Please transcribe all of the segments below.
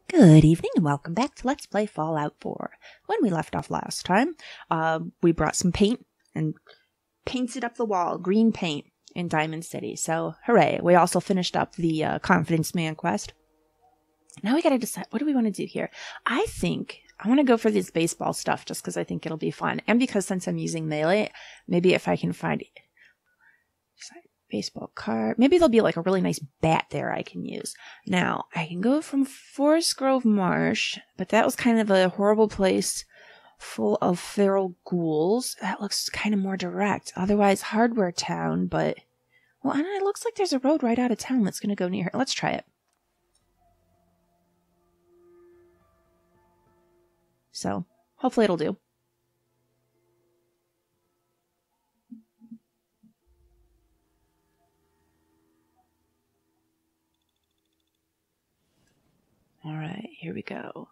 Good evening and welcome back to Let's Play Fallout 4. When we left off last time, we brought some paint and painted up the wall, green paint in Diamond City. So, hooray. We also finished up the Confidence Man quest. Now we gotta decide, what do we want to do here? I think I want to go for this baseball stuff just because I think it'll be fun. And because since I'm using melee, maybe if I can find baseball card. Maybe there'll be like a really nice bat there I can use. Now, I can go from Forest Grove Marsh, but that was kind of a horrible place full of feral ghouls. That looks kind of more direct. Otherwise, Hardware Town, but... Well, and it looks like there's a road right out of town that's going to go near here. Let's try it. So, hopefully it'll do. Alright, here we go.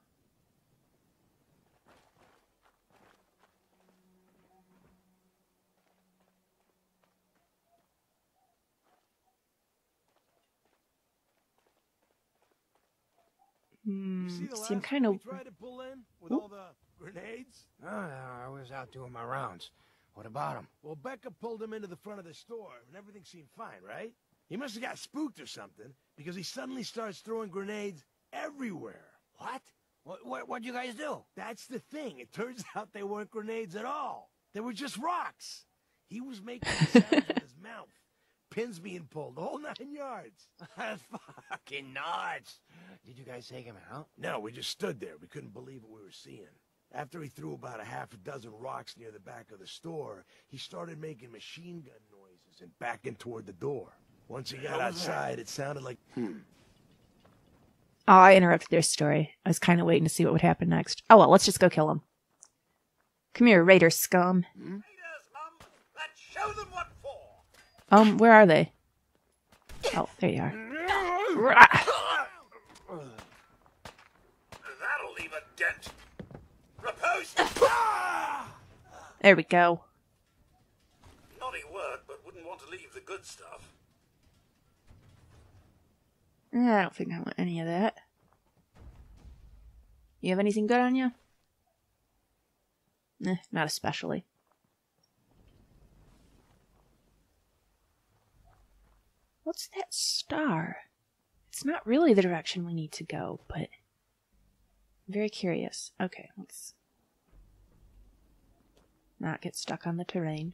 See, I'm kind of... Tried to pull in with all the grenades? Oh, I was out doing my rounds. What about him? Well, Becca pulled him into the front of the store, and everything seemed fine, right? He must have got spooked or something, because he suddenly starts throwing grenades everywhere. What? What'd you guys do? That's the thing. It turns out they weren't grenades at all. They were just rocks. He was making sounds with his mouth. Pins being pulled, the whole 9 yards. That's fucking nuts. Did you guys take him out? No, we just stood there. We couldn't believe what we were seeing. After he threw about a half a dozen rocks near the back of the store, he started making machine gun noises and backing toward the door. Once he got outside, it sounded like, Oh, I interrupted their story. I was kind of waiting to see what would happen next. Oh well, let's just go kill him. Come here, Raider scum. Raiders, let's show them what for. Where are they? Oh, there you are. That'll leave a dent. Riposte! There we go. Naughty word, but wouldn't want to leave the good stuff. I don't think I want any of that. You have anything good on you? Not especially. What's that star? It's not really the direction we need to go, but I'm very curious. Okay, let's not get stuck on the terrain.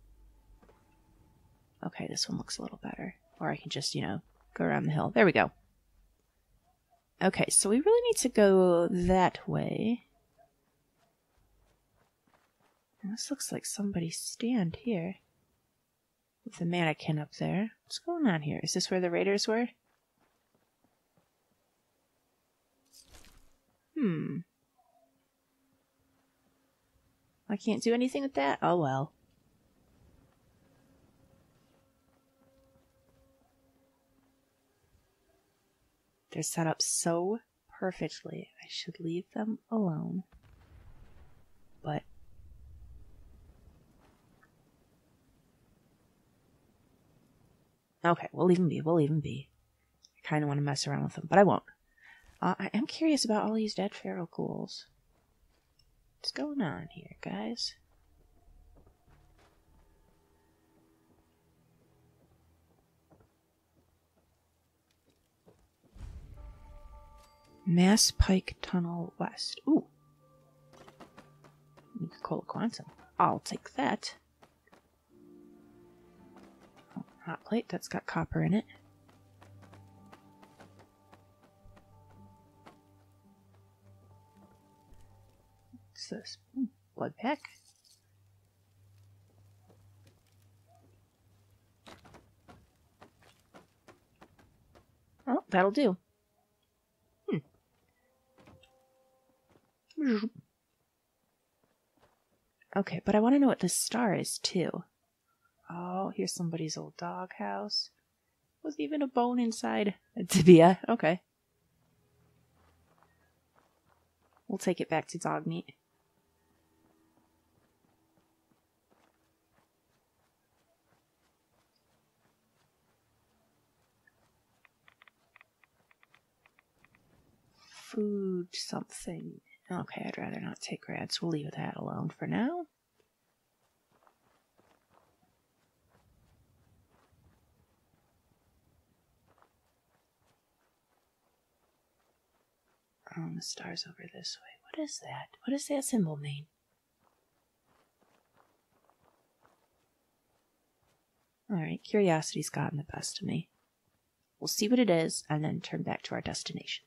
Okay, this one looks a little better. Or I can just, go around the hill. There we go. Okay, so we really need to go that way. And this looks like somebody's stand here. With the mannequin up there. What's going on here? Is this where the raiders were? I can't do anything with that? Oh well. They're set up so perfectly. I should leave them alone. But... okay, we'll leave them be. We'll leave them be. I kind of want to mess around with them, but I won't. I am curious about all these dead feral ghouls. What's going on here, guys? Mass Pike Tunnel West. Ooh. Cola Quantum. I'll take that. Oh, hot plate. That's got copper in it. What's this? Blood pack. Oh, that'll do. Okay, but I want to know what this star is, too. Oh, here's somebody's old doghouse. Wasn't even a bone inside. A tibia. Okay. We'll take it back to dog meat. food something. Okay, I'd rather not take rats. We'll leave that alone for now. Oh, the star's over this way. What is that? What does that symbol mean? Alright, curiosity's gotten the best of me. We'll see what it is, and then turn back to our destination.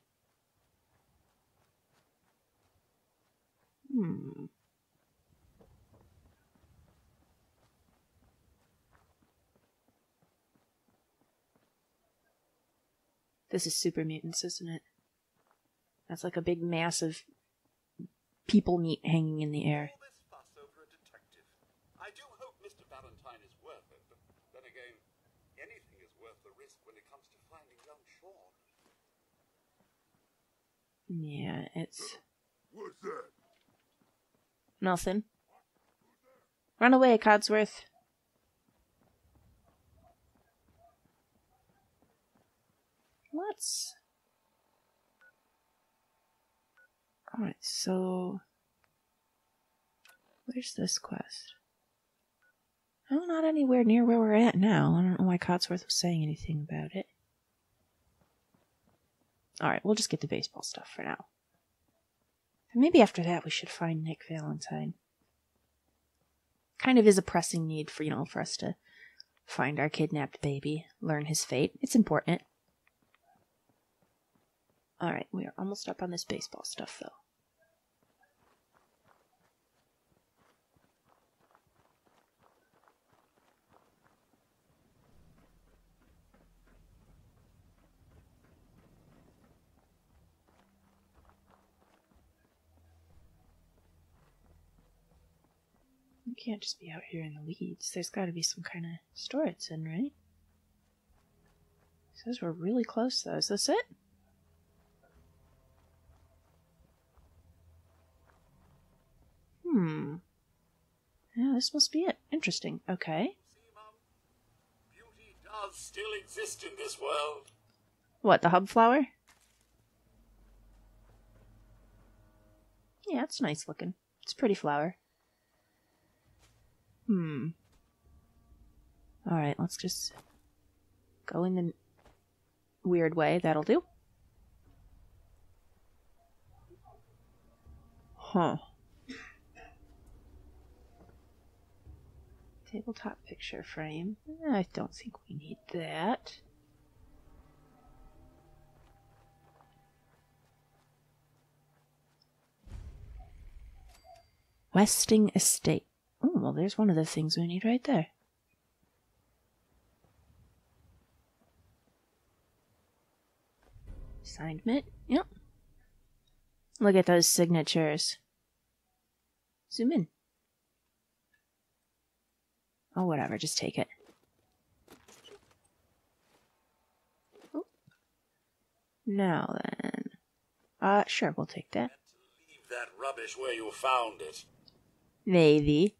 This is super mutants, isn't it? That's like a big mass of people meat hanging in the air. All this fuss over a detective. I do hope Mr. Valentine is worth it, but then again, anything is worth the risk when it comes to finding young Sean. Yeah, it's... What's that? nothing. Run away, Codsworth. Let's... Alright, so... where's this quest? Oh, not anywhere near where we're at now. I don't know why Codsworth was saying anything about it. Alright, we'll just get the baseball stuff for now. And maybe after that we should find Nick Valentine. Kind of is a pressing need for, for us to find our kidnapped baby, learn his fate. It's important. Alright, we are almost up on this baseball stuff, though. You can't just be out here in the weeds. There's got to be some kind of store it's in, right? It says we're really close, though. Is this it? Yeah, this must be it. Interesting. Okay. See, Mum? Beauty does still exist in this world. What, the hub flower? Yeah, it's nice looking. It's a pretty flower. Alright, let's just go in the weird way. That'll do. Huh. Tabletop picture frame. I don't think we need that. Westing Estate. Oh, well, there's one of the things we need right there. Assignment. Yep. Look at those signatures. Zoom in. Oh, whatever. Just take it. Oh. Now then. Sure, we'll take that. Leave that rubbish where you found it. Maybe.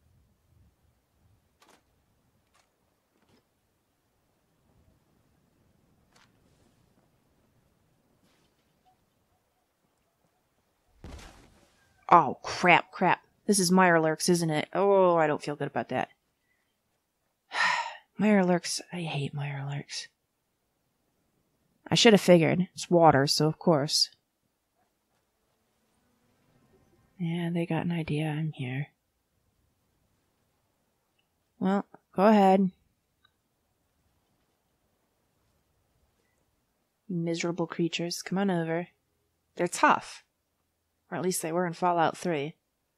Oh, crap. This is Mirelurks, isn't it? Oh, I don't feel good about that. Mirelurks. I hate Mirelurks. I should have figured. It's water, so of course. Yeah, they got an idea. I'm here. Well, go ahead. You miserable creatures. Come on over. They're tough. Or at least they were in Fallout 3.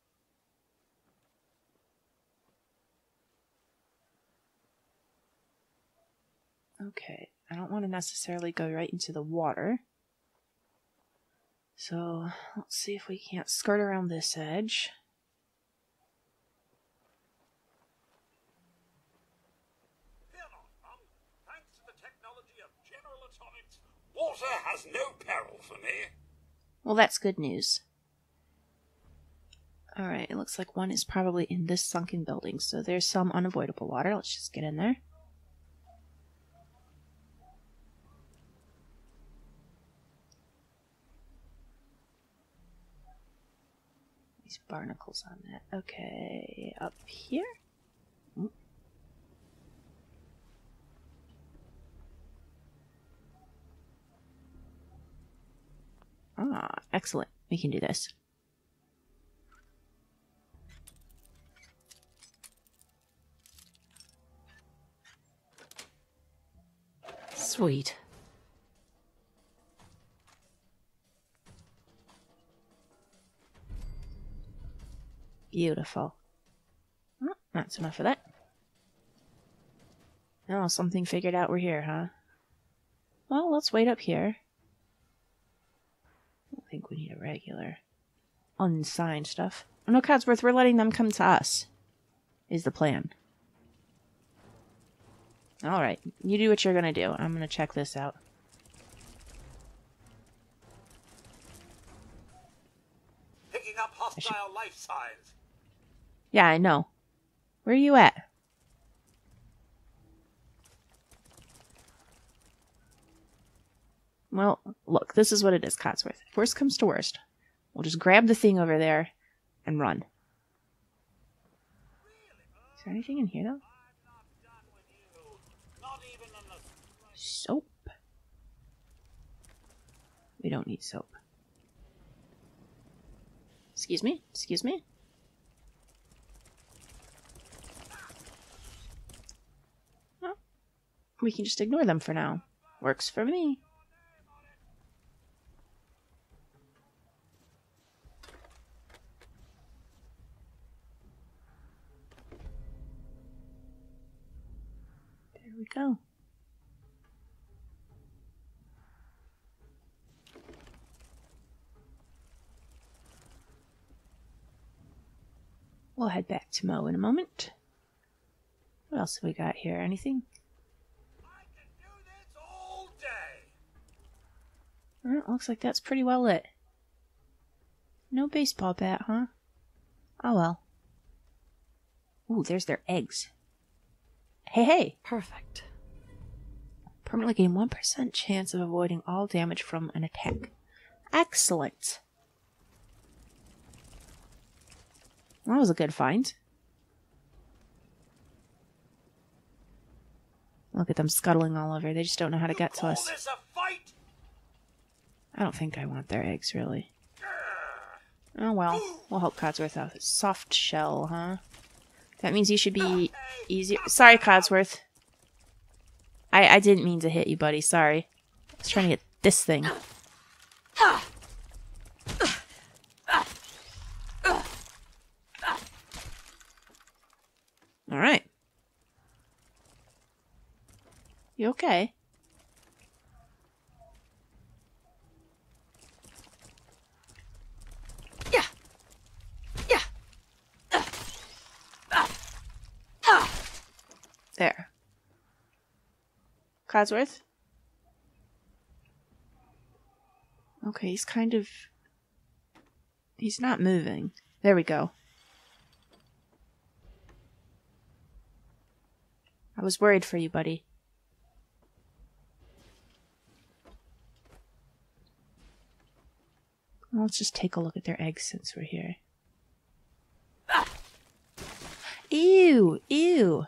Okay, I don't want to necessarily go right into the water. So, let's see if we can't skirt around this edge. Fear not, Mum. Thanks to the technology of General Atomics, water has no peril for me. Well, that's good news. Alright, it looks like one is probably in this sunken building, so there's some unavoidable water. Let's just get in there. These barnacles on that. Okay, up here? Mm. Ah, excellent. We can do this. Sweet. Beautiful. Oh, that's enough of that. Oh, something figured out we're here, huh? Well, let's wait up here. I don't think we need a regular unsigned stuff. Oh, no, Codsworth, we're letting them come to us, is the plan. Alright, you do what you're gonna do. I'm gonna check this out. Picking up hostile life signs. Yeah, I know. Where are you at? Well, look, this is what it is, Codsworth. If worst comes to worst, we'll just grab the thing over there and run. Is there anything in here, though? Soap. We don't need soap. Excuse me? Excuse me? Well, we can just ignore them for now. Works for me. There we go. We'll head back to Moe in a moment. What else have we got here? Anything? I can do this all day. Well, looks like that's pretty well lit. No baseball bat, huh? Oh well. Ooh, there's their eggs. Hey, hey! Perfect. Permanently gain 1% chance of avoiding all damage from an attack. Excellent! That was a good find. Look at them scuttling all over. They just don't know how to get to us. This a fight? I don't think I want their eggs, really. Oh well. We'll help Codsworth out. Soft shell, huh? That means you should be easier. Sorry, Codsworth. I didn't mean to hit you, buddy. Sorry. I was trying to get this thing. Alright. You okay? There. Codsworth? Okay, he's kind of... He's not moving. There we go. I was worried for you, buddy. Well, let's just take a look at their eggs since we're here. Ew! Ew!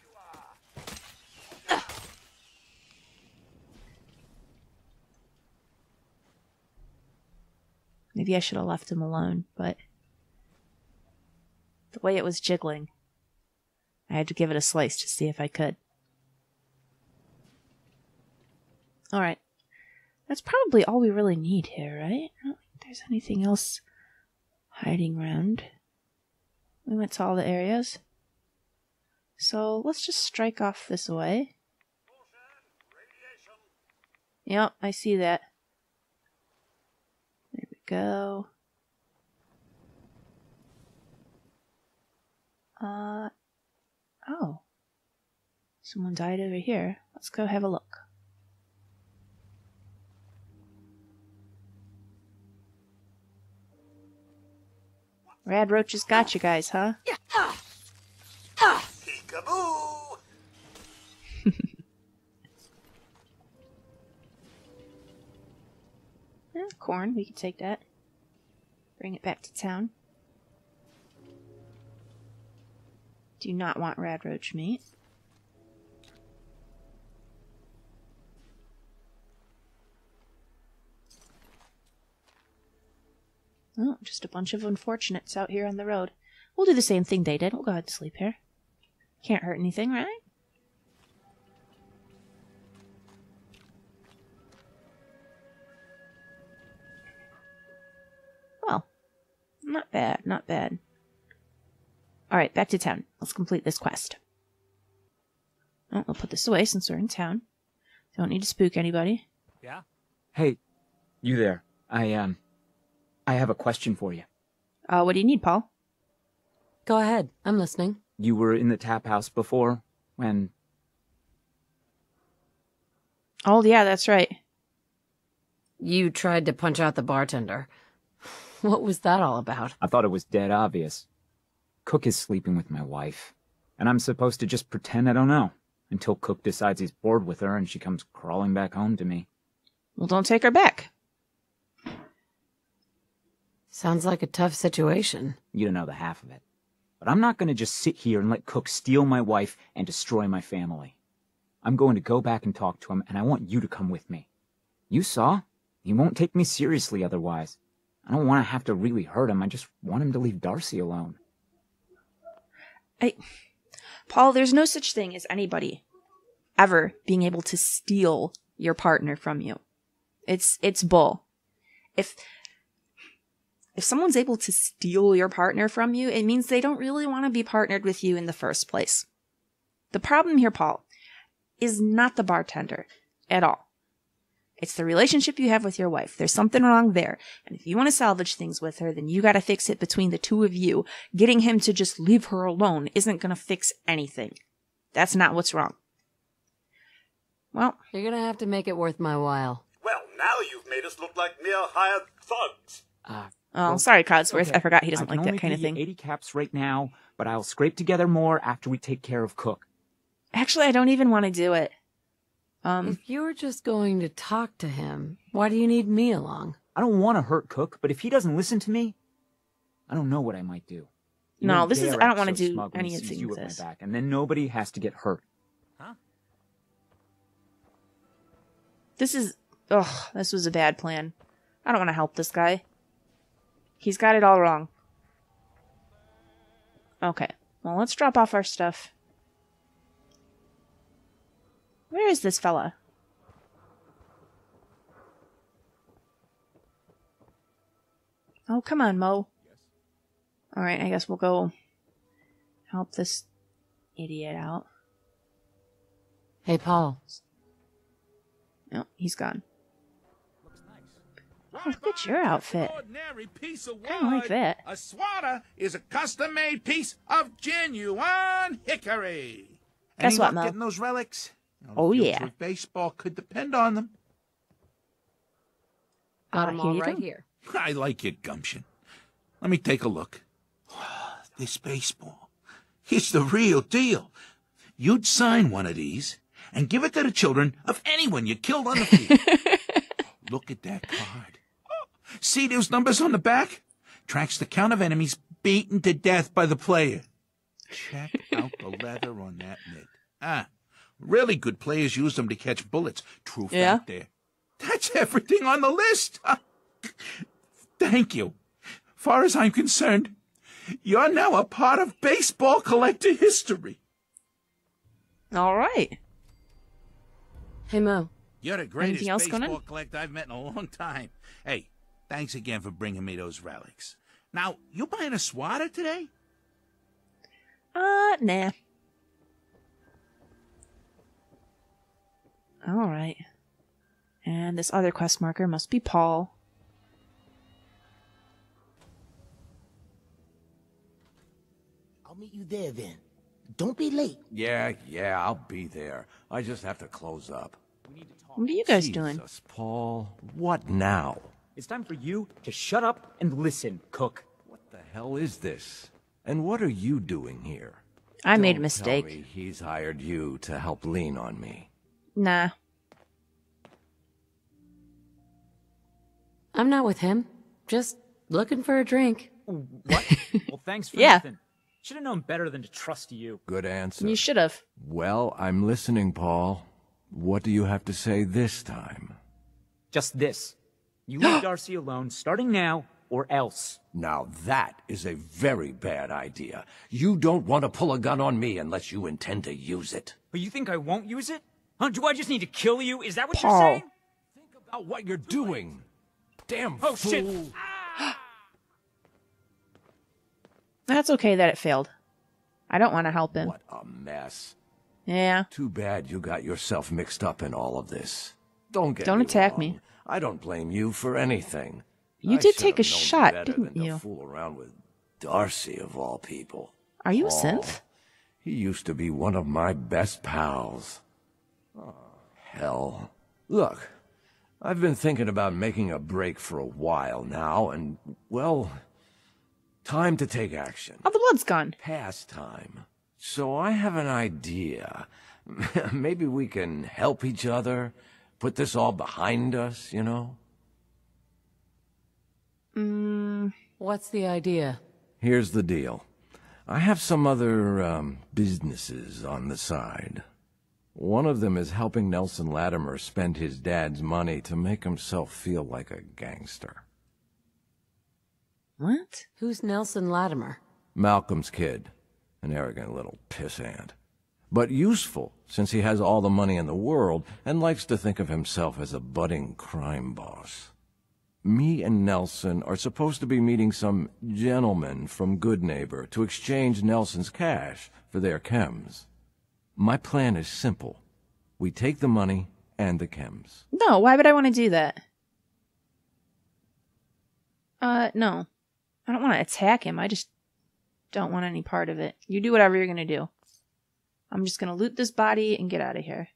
Maybe I should have left him alone, but the way it was jiggling, I had to give it a slice to see if I could. Alright. That's probably all we really need here, right? I don't think there's anything else hiding around. We went to all the areas. So let's just strike off this way. Yep, I see that. There we go. Oh. Someone died over here. Let's go have a look. Rad roaches got you guys, huh? Peekaboo! Corn, we can take that. Bring it back to town. Do not want rad roach meat. Oh, just a bunch of unfortunates out here on the road. We'll do the same thing they did. We'll go ahead and sleep here. Can't hurt anything, right? Well, not bad, not bad. Alright, back to town. Let's complete this quest. Oh, we'll put this away since we're in town. Don't need to spook anybody. Yeah? Hey, you there. I have a question for you. What do you need, Paul? Go ahead. I'm listening. You were in the tap house before, when... Oh, yeah, that's right. You tried to punch out the bartender. What was that all about? I thought it was dead obvious. Cooke is sleeping with my wife, and I'm supposed to just pretend I don't know, until Cooke decides he's bored with her and she comes crawling back home to me. Well, don't take her back. Sounds like a tough situation. You don't know the half of it. But I'm not going to just sit here and let Cooke steal my wife and destroy my family. I'm going to go back and talk to him, and I want you to come with me. You saw? He won't take me seriously otherwise. I don't want to have to really hurt him. I just want him to leave Darcy alone. Paul, there's no such thing as anybody ever being able to steal your partner from you. It's bull. If someone's able to steal your partner from you, it means they don't really want to be partnered with you in the first place. The problem here, Paul, is not the bartender at all. It's the relationship you have with your wife. There's something wrong there. And if you want to salvage things with her, then you got to fix it between the two of you. Getting him to just leave her alone isn't going to fix anything. That's not what's wrong. Well, You're gonna have to make it worth my while. Well, now you've made us look like mere hired thugs. sorry, Codsworth. Okay, I forgot he doesn't I can like that only kind of give you thing. 80 caps right now, but I'll scrape together more after we take care of Cooke. Actually, I don't even want to do it. If you were just going to talk to him, why do you need me along? I don't want to hurt Cooke, but if he doesn't listen to me, I don't know what I might do. You No, won't this is- dare I don't act wanna so do smug when any he of sees you at this. my back, and then nobody has to get hurt. This was a bad plan. I don't want to help this guy. He's got it all wrong. Okay, well, let's drop off our stuff. Where is this fella? Oh, come on, Moe. Alright, I guess we'll go help this idiot out. Hey, Paul. No, he's gone. Oh, look at your outfit. Kind of like that. A swatter is a custom-made piece of genuine hickory. Guess Any what, luck Mo? getting those relics? Oh, The future yeah. of baseball could depend on them. Got him here all you right go. here. I like your gumption. Let me take a look. This baseball, it's the real deal. You'd sign one of these and give it to the children of anyone you killed on the field. Look at that card. See those numbers on the back? Tracks the count of enemies beaten to death by the player. Check out the leather on that mitt. Really good players use them to catch bullets. True Yeah. fact there. That's everything on the list. Thank you. Far as I'm concerned, you're now a part of baseball collector history. All right. Hey, Mo. You're the greatest Anything else going baseball on? collector I've met in a long time. Hey, thanks again for bringing me those relics. Now, you buying a swatter today? Nah. All right. And this other quest marker must be Paul. I'll meet you there then. Don't be late. Yeah, I'll be there. I just have to close up. What are you guys doing? Jesus, Paul. What now? It's time for you to shut up and listen, Cooke. What the hell is this? And what are you doing here? I made a Don't mistake. Tell me he's hired you to help lean on me. Nah. I'm not with him. Just looking for a drink. What? Well, thanks for Yeah. nothing. Should have known better than to trust you. Good answer. You should have. Well, I'm listening, Paul. What do you have to say this time? Just this. You leave Darcy alone, starting now, or else. Now that is a very bad idea. You don't want to pull a gun on me unless you intend to use it. But you think I won't use it? Huh? Do I just need to kill you? Is that what Paul. you're saying? Think about what you're doing. Damn Oh, fool. shit. That's okay that it failed. I don't want to help him. What a mess. Yeah. Too bad you got yourself mixed up in all of this. Don't Don't attack wrong. me. I don't blame you for anything. You I did should take a have known shot, better didn't than you? To fool around with Darcy of all people. Are you a Paul. synth? He used to be one of my best pals. Oh, hell. Look, I've been thinking about making a break for a while now, and, well, time to take action. Oh, the blood's gone. Past time. So I have an idea. Maybe we can help each other, put this all behind us, you know? What's the idea? Here's the deal. I have some other, businesses on the side. One of them is helping Nelson Latimer spend his dad's money to make himself feel like a gangster. What? Who's Nelson Latimer? Malcolm's kid. An arrogant little pissant. But useful, since he has all the money in the world and likes to think of himself as a budding crime boss. Me and Nelson are supposed to be meeting some gentleman from Goodneighbor to exchange Nelson's cash for their chems. My plan is simple. We take the money and the chems. No, why would I want to do that? No. I don't want to attack him. I just don't want any part of it. You do whatever you're going to do. I'm just going to loot this body and get out of here.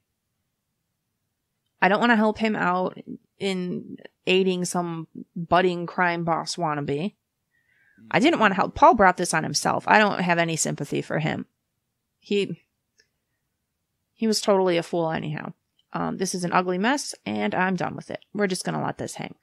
I don't want to help him out in aiding some budding crime boss wannabe. I didn't want to help. Paul brought this on himself. I don't have any sympathy for him. He was totally a fool anyhow. This is an ugly mess, and I'm done with it. We're just going to let this hang.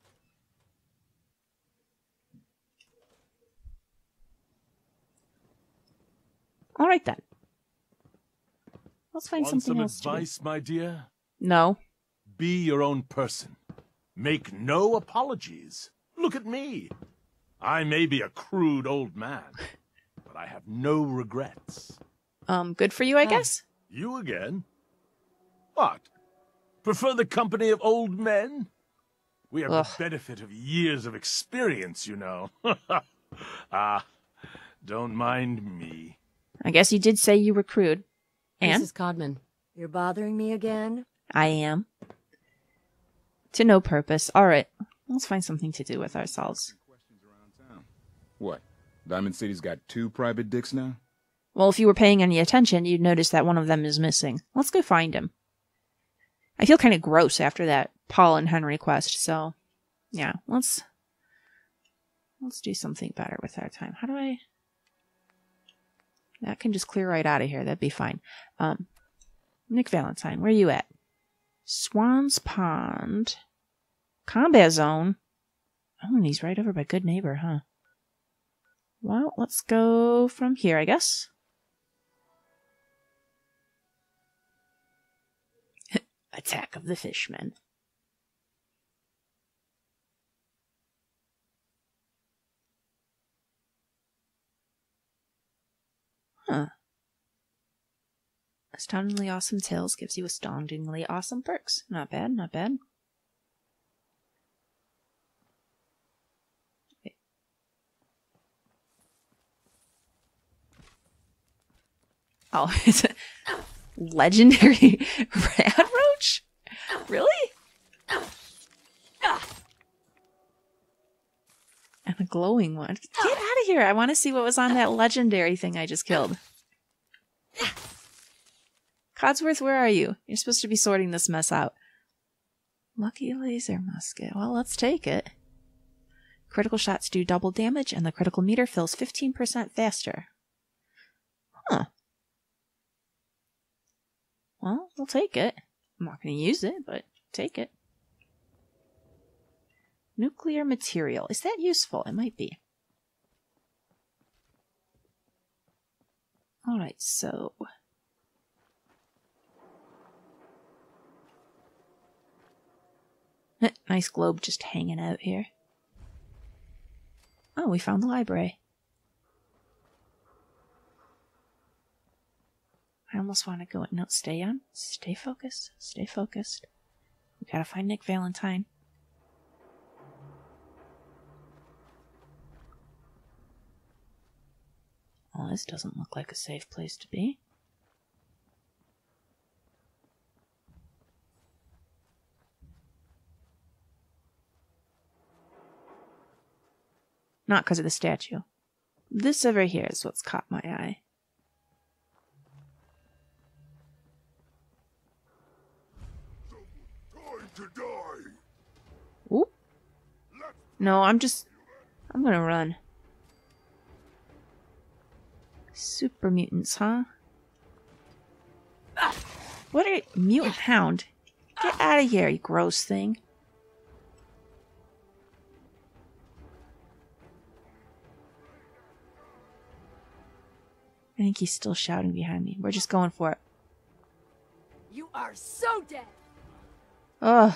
All right, then. Let's find Want something some else advice, my dear? No. Be your own person. Make no apologies. Look at me. I may be a crude old man, but I have no regrets. Good for you, I guess. You again? What? Prefer the company of old men? We have the benefit of years of experience, you know. Don't mind me. I guess you did say you were crude. And? Mrs. Codman. You're bothering me again? I am. To no purpose. All right. Let's find something to do with ourselves. What? Diamond City's got 2 private dicks now? Well, if you were paying any attention, you'd notice that one of them is missing. Let's go find him. I feel kind of gross after that Paul and Henry quest, so yeah, let's do something better with our time. How do I... That can just clear right out of here. That'd be fine. Nick Valentine, where are you at? Swan's Pond. Combat Zone. Oh, and he's right over by Good Neighbor, huh? Well, let's go from here, I guess. Attack of the Fishmen. Huh. Astoundingly awesome tales gives you astoundingly awesome perks. Not bad, not bad. Okay. Oh, it's a legendary rad roach? Really? And a glowing one. Get out of here. I want to see what was on that legendary thing I just killed. Codsworth, where are you? You're supposed to be sorting this mess out. Lucky laser musket. Well, let's take it. Critical shots do double damage, and the critical meter fills 15% faster. Huh. Well, we'll take it. I'm not going to use it, but take it. Nuclear material. Is that useful? It might be. Alright, so... Nice globe just hanging out here. Oh, we found the library. I almost want to go... No, stay on. Stay focused. Stay focused. We gotta find Nick Valentine. Oh, this doesn't look like a safe place to be. Not because of the statue. This over here is what's caught my eye. Oop. No, I'm gonna run. Super mutants, huh? What are you... Mutant hound? Get out of here, you gross thing. I think he's still shouting behind me. We're just going for it. You are so dead. Ugh.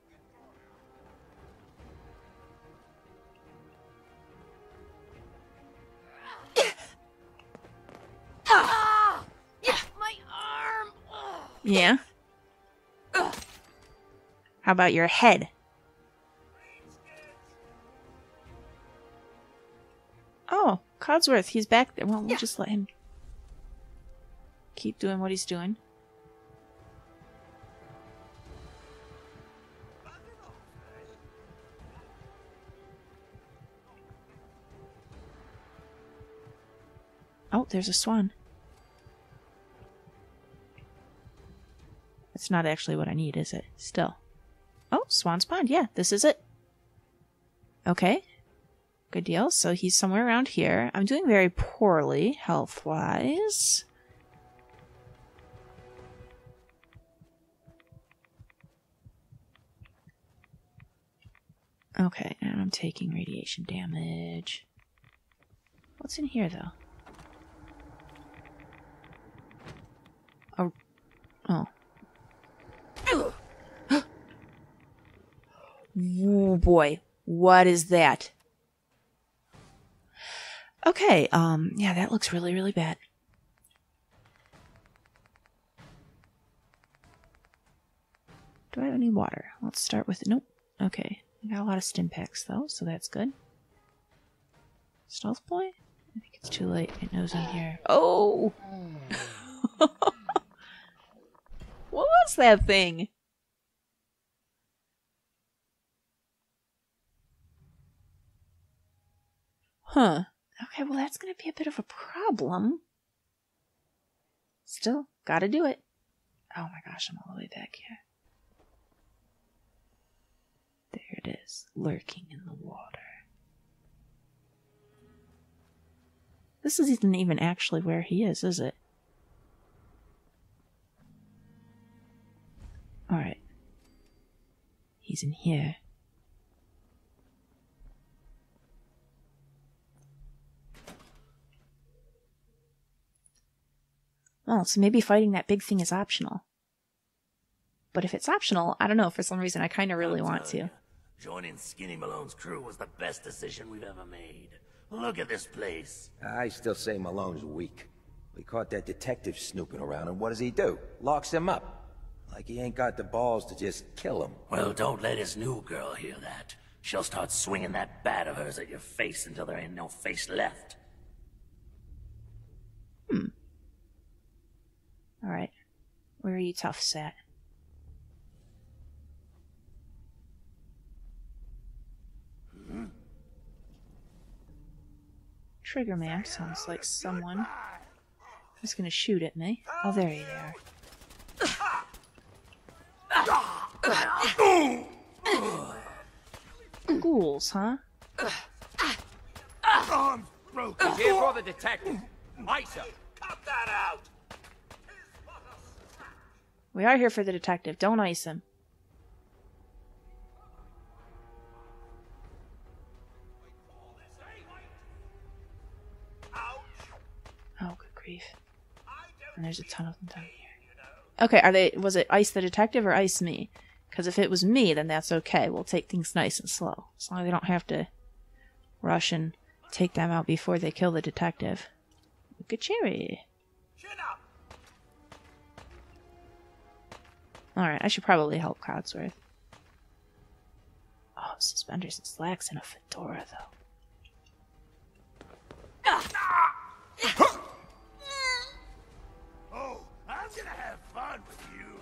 My arm. Yeah? How about your head? Oh, Codsworth, he's back there. Well, we'll just let him keep doing what he's doing. Oh, there's a swan. It's not actually what I need, is it? Still. Oh, Swan's Pond. Yeah, this is it. Okay. Good deal. So he's somewhere around here. I'm doing very poorly, health-wise. Okay, and I'm taking radiation damage. What's in here, though? Oh. Oh. Oh boy, what is that? Okay, yeah, that looks really, really bad. Do I have any water? Let's start with... Nope. Okay, I got a lot of stim packs, though, so that's good. Stealth boy? I think it's too late. It knows I'm here. Oh! What was that thing? Huh. Okay, well that's gonna be a bit of a problem. Still, gotta do it. Oh my gosh, I'm all the way back here. There it is, lurking in the water. This isn't even actually where he is it? Alright. He's in here. Well, so maybe fighting that big thing is optional. But if it's optional, I don't know, for some reason I kind of really want to. Joining Skinny Malone's crew was the best decision we've ever made. Look at this place. I still say Malone's weak. We caught that detective snooping around, and what does he do? Locks him up. Like he ain't got the balls to just kill him. Well, don't let his new girl hear that. She'll start swinging that bat of hers at your face until there ain't no face left. Alright. Where are you toughs at? Trigger man sounds like someone who's gonna shoot at me. Oh, there you are. Ghouls, huh? Arms broken. He's here for the detective. Isa. Cut that out. We are here for the detective. Don't ice him. Oh, good grief. And there's a ton of them down here. Okay, was it Ice the detective or Ice me? Because if it was me, then that's okay. We'll take things nice and slow. As long as we don't have to rush and take them out before they kill the detective. Look at Cherry. Alright, I should probably help Codsworth. Oh, suspenders and slacks and a fedora, though. Oh, I'm gonna have fun with you.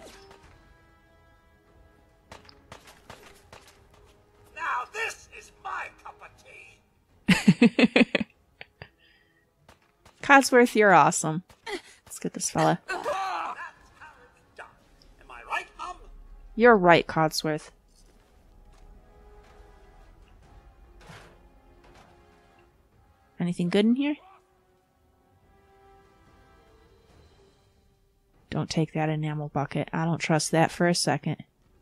Now this is my cup of tea. Codsworth, you're awesome. Let's get this fella. You're right, Codsworth. Anything good in here? Don't take that enamel bucket. I don't trust that for a second.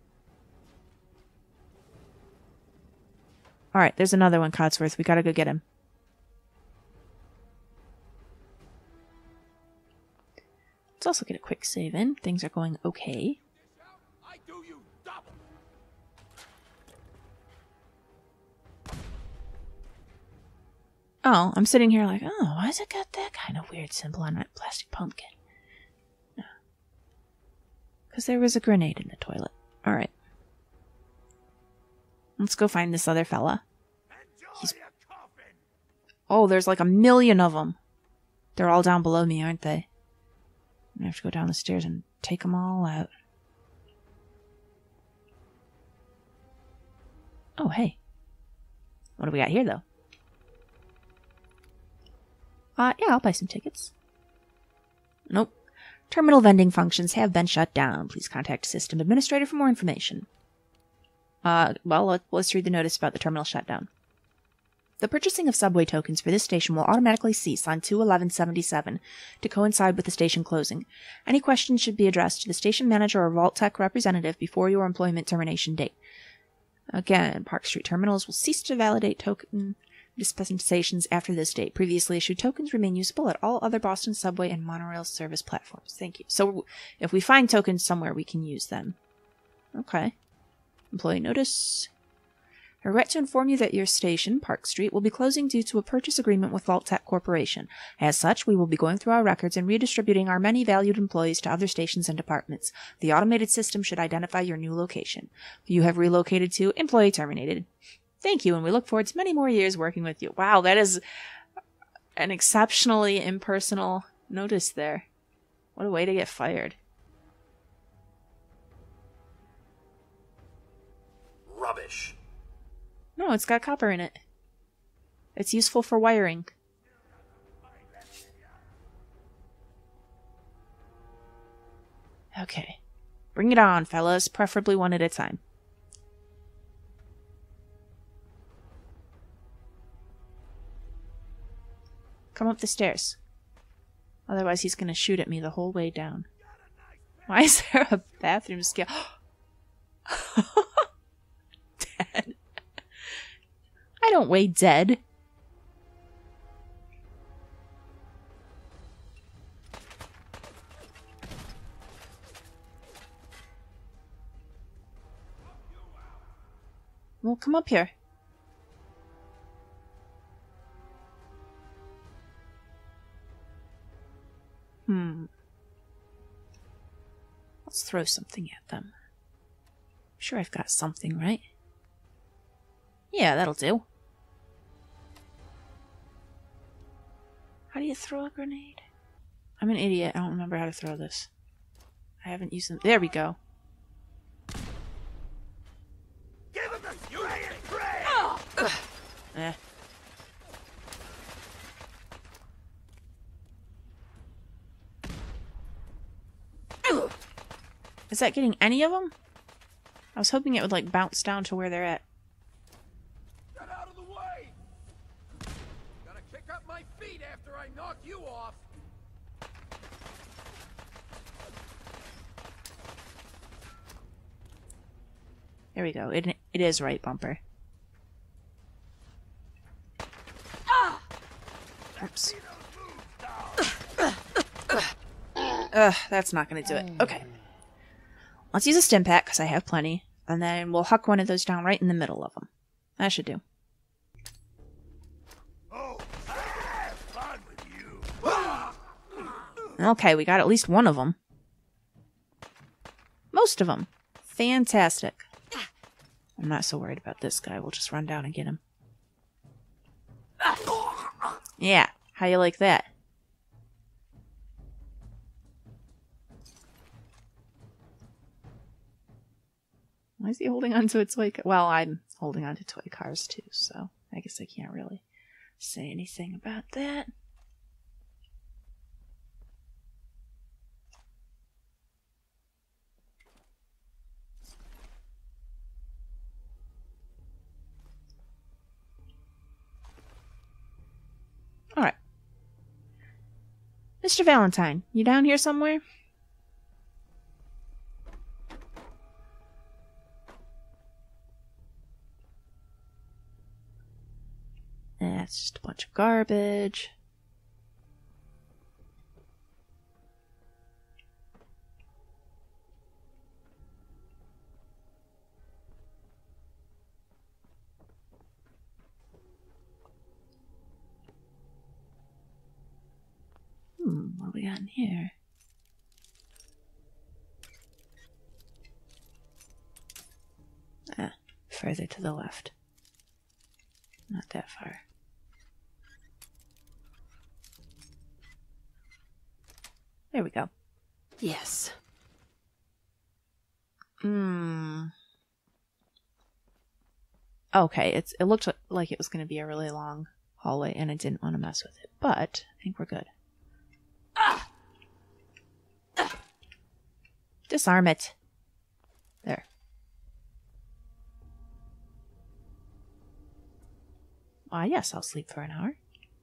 Alright, there's another one, Codsworth. We gotta go get him. Let's also get a quick save in. Things are going okay. Oh, I'm sitting here like, oh, why's it got that kind of weird symbol on that plastic pumpkin? No. Because there was a grenade in the toilet. Alright. Let's go find this other fella. Oh, there's like 1,000,000 of them. They're all down below me, aren't they? I have to go down the stairs and take them all out. Oh, hey. What do we got here, though? Yeah, I'll buy some tickets. Nope. Terminal vending functions have been shut down. Please contact system administrator for more information. Well, let's read the notice about the terminal shutdown. The purchasing of subway tokens for this station will automatically cease on 2/11/77 to coincide with the station closing. Any questions should be addressed to the station manager or Vault Tech representative before your employment termination date. Again, Park Street terminals will cease to validate token dispensations after this date. Previously issued tokens remain usable at all other Boston subway and monorail service platforms. Thank you. So, if we find tokens somewhere, we can use them. Okay. Employee notice. I regret to inform you that your station, Park Street, will be closing due to a purchase agreement with Vault Tech Corporation. As such, we will be going through our records and redistributing our many valued employees to other stations and departments. The automated system should identify your new location. You have relocated to employee terminated. Thank you, and we look forward to many more years working with you. Wow, that is an exceptionally impersonal notice there. What a way to get fired. Rubbish. No, it's got copper in it. It's useful for wiring. Okay. Bring it on, fellas. Preferably one at a time. Come up the stairs. Otherwise he's gonna shoot at me the whole way down. Why is there a bathroom scale? Dead. I don't weigh dead. Well, come up here. Let's throw something at them. I'm sure I've got something, right? Yeah, that'll do. How do you throw a grenade? I'm an idiot. I don't remember how to throw this. I haven't used them. There we go. Give him the spray and pray! Eh. Is that getting any of them? I was hoping it would, like, bounce down to where they're at. Get out of the way! Gotta kick up my feet after I knock you off! There we go. It is right bumper. Oops. Ugh, that's not gonna do it. Okay. Let's use a stim pack, because I have plenty. And then we'll huck one of those down right in the middle of them. That should do. Okay, we got at least one of them. Most of them. Fantastic. I'm not so worried about this guy. We'll just run down and get him. Yeah, how you like that? Why is he holding on to a toy car? Well, I'm holding on to toy cars too, so I guess I can't really say anything about that. Alright. Mr. Valentine, you down here somewhere? That's just a bunch of garbage. What do we got in here? Ah, further to the left. Not that far. There we go. Yes. Okay, it looked like it was going to be a really long hallway, and I didn't want to mess with it, but I think we're good. Disarm it. There. Yes, I'll sleep for an hour.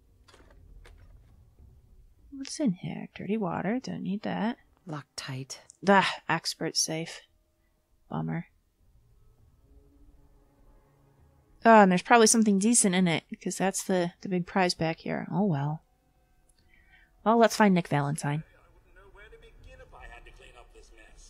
What's in here? Dirty water. Don't need that. Locked tight. Expert safe. Bummer. Oh, and there's probably something decent in it, because that's the big prize back here. Oh, well. Well, let's find Nick Valentine. I wouldn't know where to begin if I had to clean up this mess.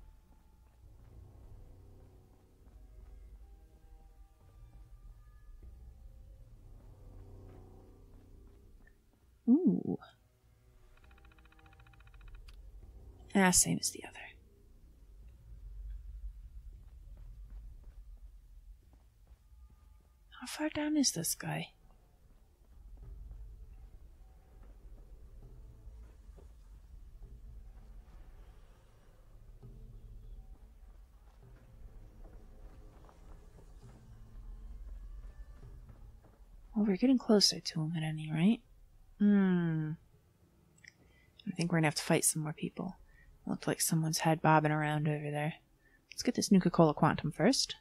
Ooh. Same as the other. How far down is this guy? Well, we're getting closer to him at any rate. I think we're gonna have to fight some more people. Looked like someone's head bobbing around over there. Let's get this Nuka-Cola Quantum first.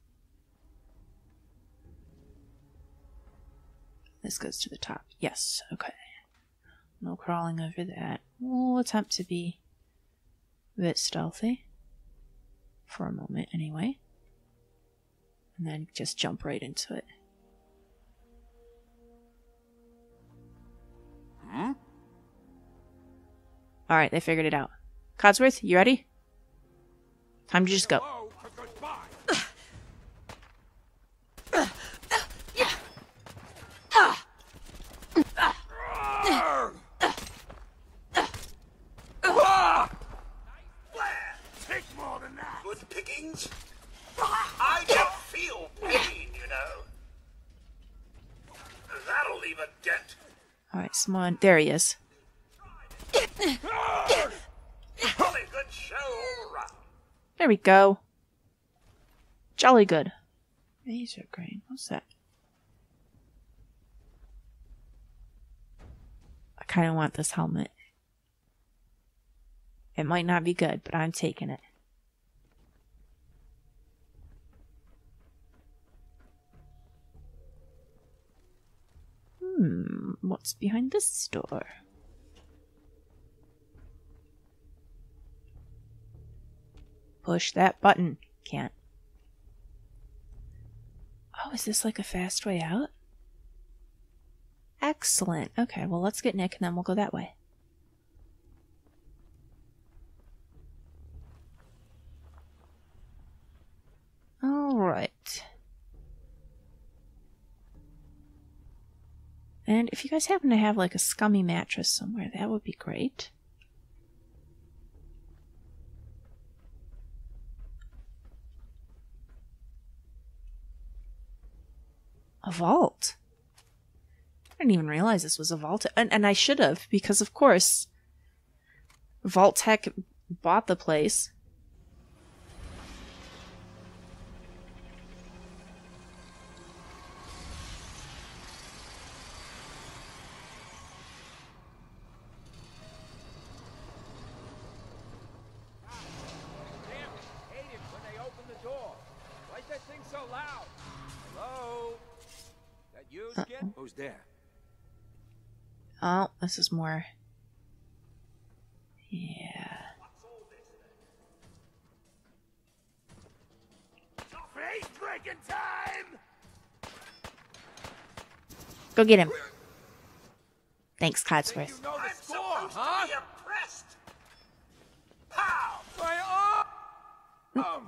This goes to the top. Yes, okay. No crawling over that. We'll attempt to be a bit stealthy. For a moment, anyway. And then just jump right into it. Alright, they figured it out. Codsworth, you ready? Time to just go. Take more than that. Good pickings. I can feel pain, you know. That'll leave a dent. Alright, someone. There he is. Good show all around. There we go. Jolly good. Razor grain. What's that? I kind of want this helmet. It might not be good, but I'm taking it. What's behind this door? Push that button. Can't. Oh, is this like a fast way out? Excellent. Okay, well, let's get Nick and then we'll go that way. And if you guys happen to have like a scummy mattress somewhere, that would be great. A vault. I didn't even realize this was a vault. And I should have, because of course, Vault Tech bought the place. Who's there? Oh, this is more. Yeah. Face-breaking time! Go get him. Thanks, Codsworth. You know the score, huh? To be impressed. Pow! My arm!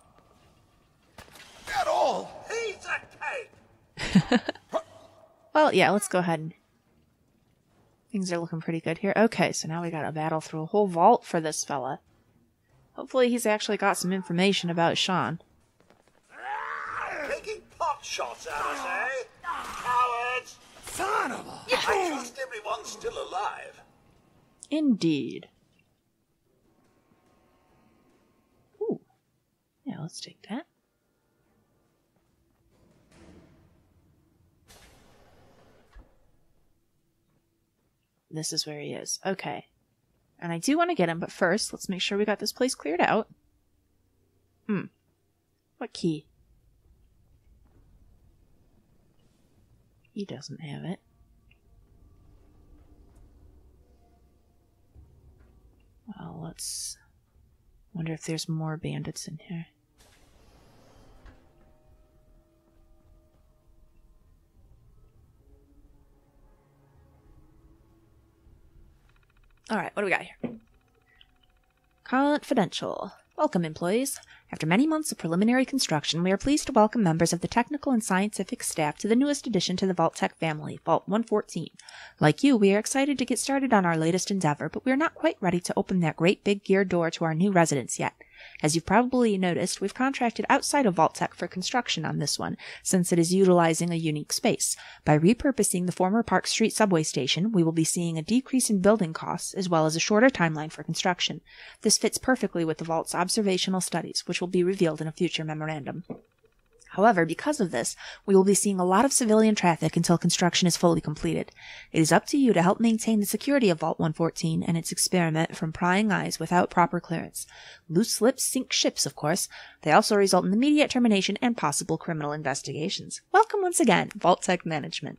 At all. He's a cake. Well, yeah, let's go ahead and... Things are looking pretty good here. Okay, so now we gotta battle through a whole vault for this fella. Hopefully he's actually got some information about Sean. Taking pot shots at us, eh? Cowards! Son of a... I trust everyone's still alive. Indeed. Ooh. Yeah, let's take that. This is where he is. Okay. And I do want to get him, but first, let's make sure we got this place cleared out. What key? He doesn't have it. Well, let's... wonder if there's more bandits in here. Alright, what do we got here? Confidential. Welcome, employees. After many months of preliminary construction, we are pleased to welcome members of the technical and scientific staff to the newest addition to the Vault Tech family, Vault 114. Like you, we are excited to get started on our latest endeavor, but we are not quite ready to open that great big gear door to our new residence yet. As you've probably noticed, we've contracted outside of Vault Tech for construction on this one, since it is utilizing a unique space. By repurposing the former Park Street subway station, we will be seeing a decrease in building costs, as well as a shorter timeline for construction. This fits perfectly with the Vault's observational studies, which will be revealed in a future memorandum. However, because of this, we will be seeing a lot of civilian traffic until construction is fully completed. It is up to you to help maintain the security of Vault 114 and its experiment from prying eyes without proper clearance. Loose slips sink ships, of course. They also result in immediate termination and possible criminal investigations. Welcome once again, Vault Tech Management.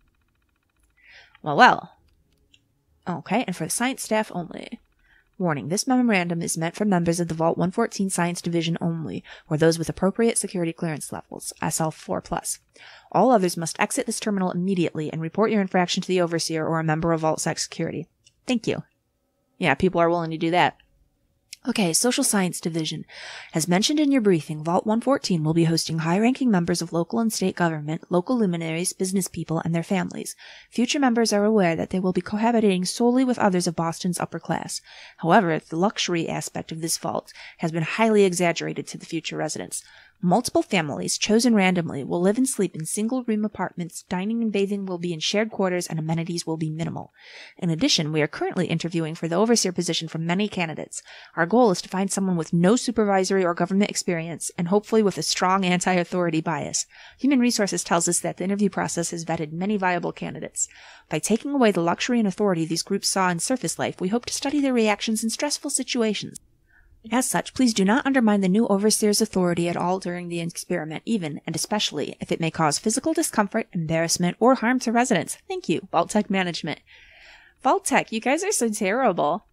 Well. Okay, and for the science staff only. Warning, this memorandum is meant for members of the Vault 114 Science Division only, or those with appropriate security clearance levels, SL4+. All others must exit this terminal immediately and report your infraction to the Overseer or a member of Vault Sec Security. Thank you. Yeah, people are willing to do that. Okay, Social Science Division. As mentioned in your briefing, Vault 114 will be hosting high-ranking members of local and state government, local luminaries, business people, and their families. Future members are aware that they will be cohabitating solely with others of Boston's upper class. However, the luxury aspect of this vault has been highly exaggerated to the future residents. Multiple families, chosen randomly, will live and sleep in single-room apartments, dining and bathing will be in shared quarters, and amenities will be minimal. In addition, we are currently interviewing for the overseer position from many candidates. Our goal is to find someone with no supervisory or government experience, and hopefully with a strong anti-authority bias. Human Resources tells us that the interview process has vetted many viable candidates. By taking away the luxury and authority these groups saw in surface life, we hope to study their reactions in stressful situations. As such, please do not undermine the new Overseer's authority at all during the experiment, even, and especially, if it may cause physical discomfort, embarrassment, or harm to residents. Thank you, Vault Tech Management. Vault Tech, you guys are so terrible.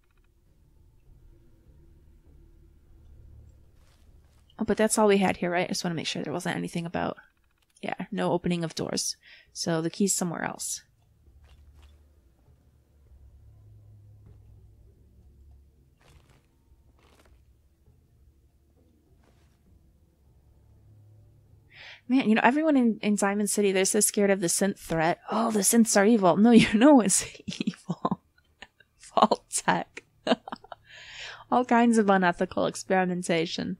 Oh, but that's all we had here, right? I just want to make sure there wasn't anything about... Yeah, no opening of doors. So the key's somewhere else. Man, you know, everyone in Diamond City, they're so scared of the synth threat. Oh, the synths are evil. No, you know it's evil. Vault tech. All kinds of unethical experimentation.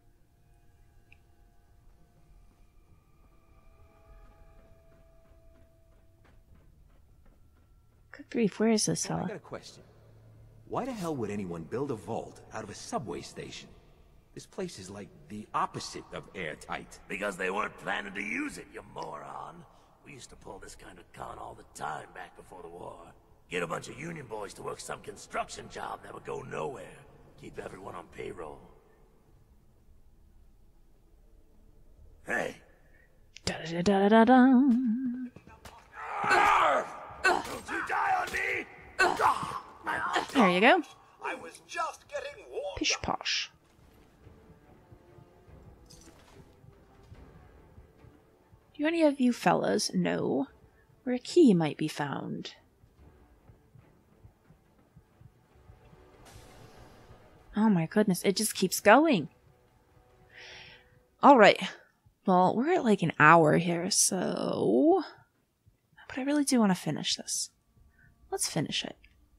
Good grief, where is this I fella? got a question. Why the hell would anyone build a vault out of a subway station? This place is like the opposite of airtight. Because they weren't planning to use it, you moron. We used to pull this kind of con all the time back before the war. Get a bunch of union boys to work some construction job that would go nowhere. Keep everyone on payroll. Hey! Da-da-da-da-da-da. Don't you die on me! There you go. I was just getting warmed. Pish posh. Do any of you fellas know where a key might be found? Oh my goodness, it just keeps going. Alright. Well, we're at like an hour here, so... But I really do want to finish this. Let's finish it.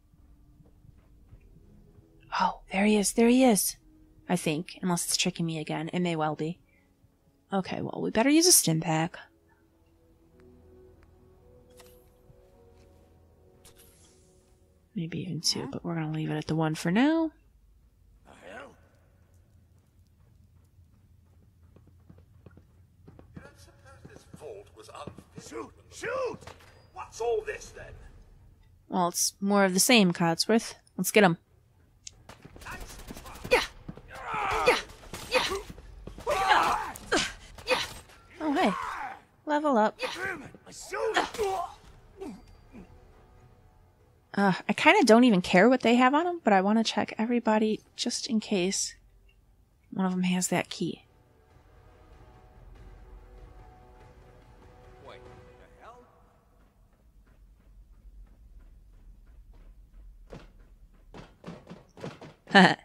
Oh, there he is, there he is. I think, unless it's tricking me again. It may well be. Okay, well, we better use a stim pack. Maybe even two, but we're gonna leave it at the one for now. You don't suppose this vault was unfinished? Shoot! Shoot! What's all this then? Well, it's more of the same, Codsworth. Let's get him. Oh, hey. Level up. I kind of don't even care what they have on them, but I want to check everybody just in case one of them has that key. Wait, the hell?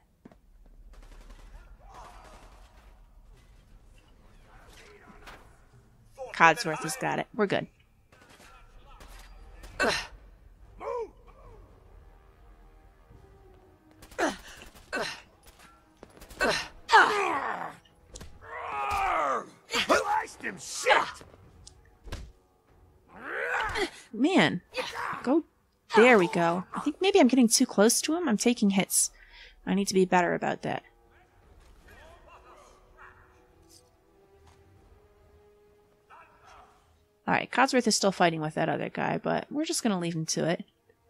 Codsworth has got it. We're good. Blast him, shit! Man, go. There we go. I think maybe I'm getting too close to him. I'm taking hits. I need to be better about that. Alright, Codsworth is still fighting with that other guy, but we're just going to leave him to it.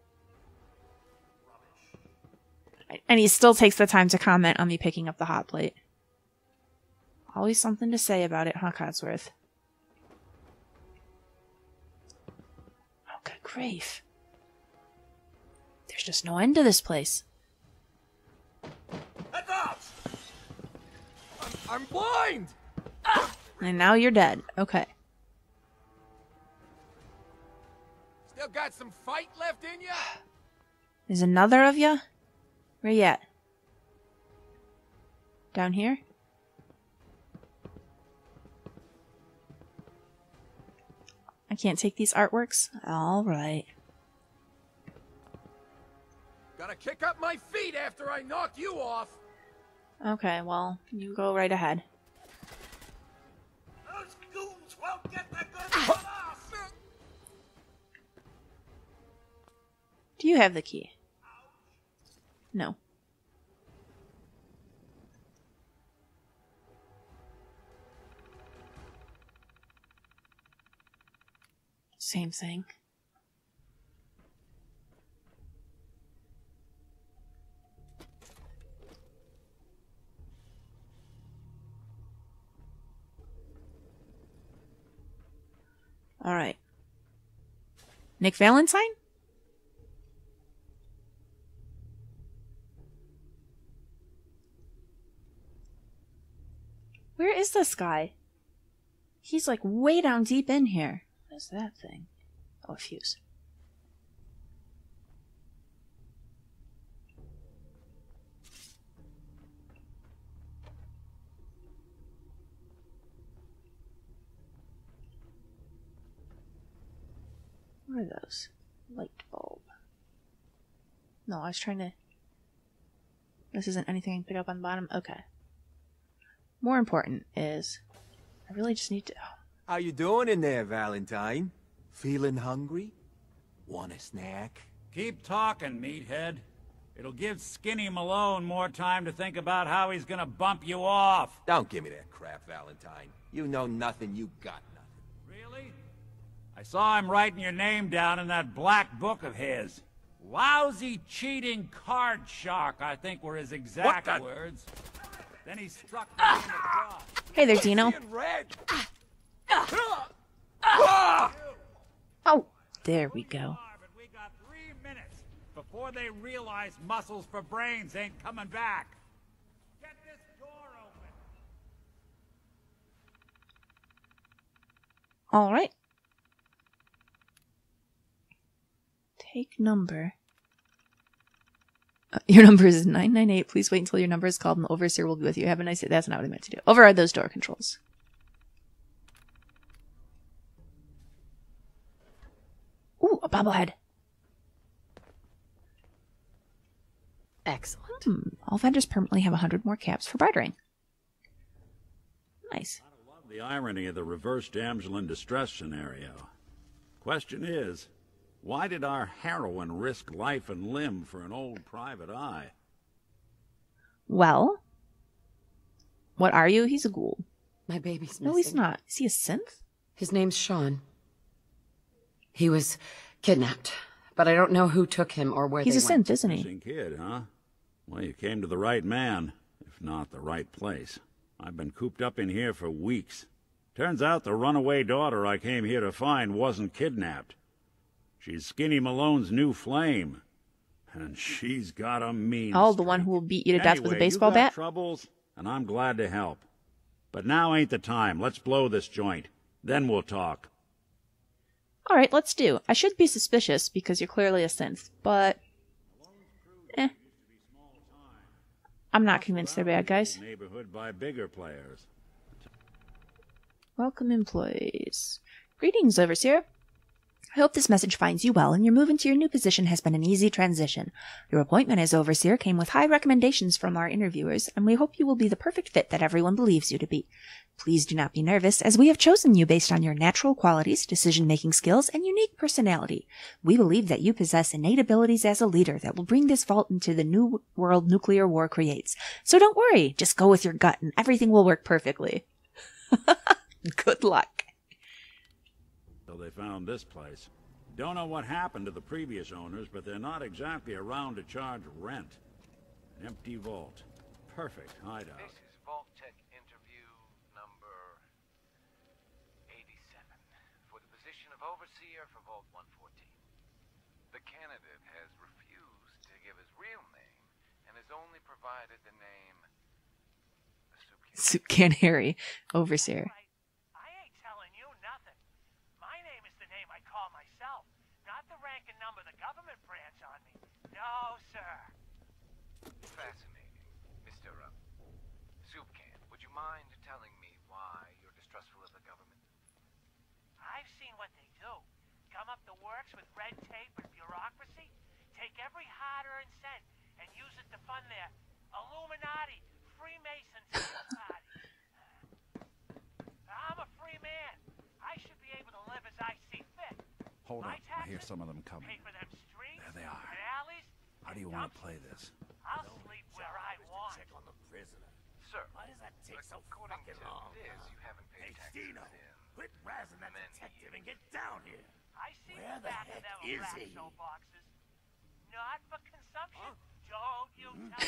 And he still takes the time to comment on me picking up the hot plate. Always something to say about it, huh, Codsworth? Oh, good grief. There's just no end to this place. I'm blind! And now you're dead. Okay. Still got some fight left in you? There's another of ya? Where you at? Down here? I can't take these artworks? Alright. Gotta kick up my feet after I knock you off! Okay, well, you go right ahead. Those goons won't get the good of us! Do you have the key? No. Same thing. All right. Nick Valentine? Where is this guy? He's like way down deep in here. What is that thing? Oh, a fuse. What are those? Light bulb. No, I was trying to... This isn't anything I can pick up on the bottom? Okay. More important is... I really just need to... How you doing in there, Valentine? Feeling hungry? Want a snack? Keep talking, meathead. It'll give Skinny Malone more time to think about how he's gonna bump you off. Don't give me that crap, Valentine. You know nothing, you got nothing. Really? I saw him writing your name down in that black book of his. Lousy, cheating card shark, I think were his exact words. Then he struck me in the jaw. Hey there, Dino. Oh, there we go. We got 3 minutes before they realize muscles for brains ain't coming back. Get this door open. All right. Take number. Your number is 998. Please wait until your number is called and the overseer will be with you. Have a nice day. That's not what I meant to do. Override those door controls. Ooh, a bobblehead. Excellent. All vendors permanently have 100 more caps for bartering. Nice. I love the irony of the reverse damsel in distress scenario. Question is, why did our heroine risk life and limb for an old private eye? Well, what are you? He's a ghoul. My baby's missing. No, he's not. Is he a synth? His name's Sean. He was kidnapped, but I don't know who took him or where He's they went. Synth, isn't he? Missing kid, huh? Well, you came to the right man, if not the right place. I've been cooped up in here for weeks. Turns out the runaway daughter I came here to find wasn't kidnapped. She's Skinny Malone's new flame. And she's got a mean Oh, the one who will beat you to death with a baseball you got bat? troubles, and I'm glad to help. But now ain't the time. Let's blow this joint. Then we'll talk. All right, let's do. I should be suspicious because you're clearly a synth, but... I'm not convinced they're bad guys. Neighborhood by bigger players. Welcome, employees. Greetings, Overseer. I hope this message finds you well and your move into your new position has been an easy transition. Your appointment as Overseer came with high recommendations from our interviewers, and we hope you will be the perfect fit that everyone believes you to be. Please do not be nervous, as we have chosen you based on your natural qualities, decision-making skills, and unique personality. We believe that you possess innate abilities as a leader that will bring this vault into the new world nuclear war creates. So don't worry, just go with your gut and everything will work perfectly. Good luck. So they found this place. Don't know what happened to the previous owners, but they're not exactly around to charge rent. Empty vault. Perfect hideout. This is Vault Tech interview number 87 for the position of Overseer for Vault 114. The candidate has refused to give his real name and has only provided the name Soup Can Harry, Overseer. No, sir. Fascinating. Mr. Soup Can, would you mind telling me why you're distrustful of the government? I've seen what they do. Come up the works with red tape and bureaucracy, take every hard-earned cent and use it to fund their Illuminati, Freemasons, party. I'm a free man. I should be able to live as I see fit. Hold up. I hear some of them coming. Pay for them streets, There they are. and alleys. How do you want to play this? I'll sleep where I want. Check on the prisoner. Sir, Why does that take so according fucking to long? this, you haven't paid taxes Dino, in quit razzing that detective and get down here. I see Where the the back of heck them is black he? soap boxes. Not for consumption. Don't you tell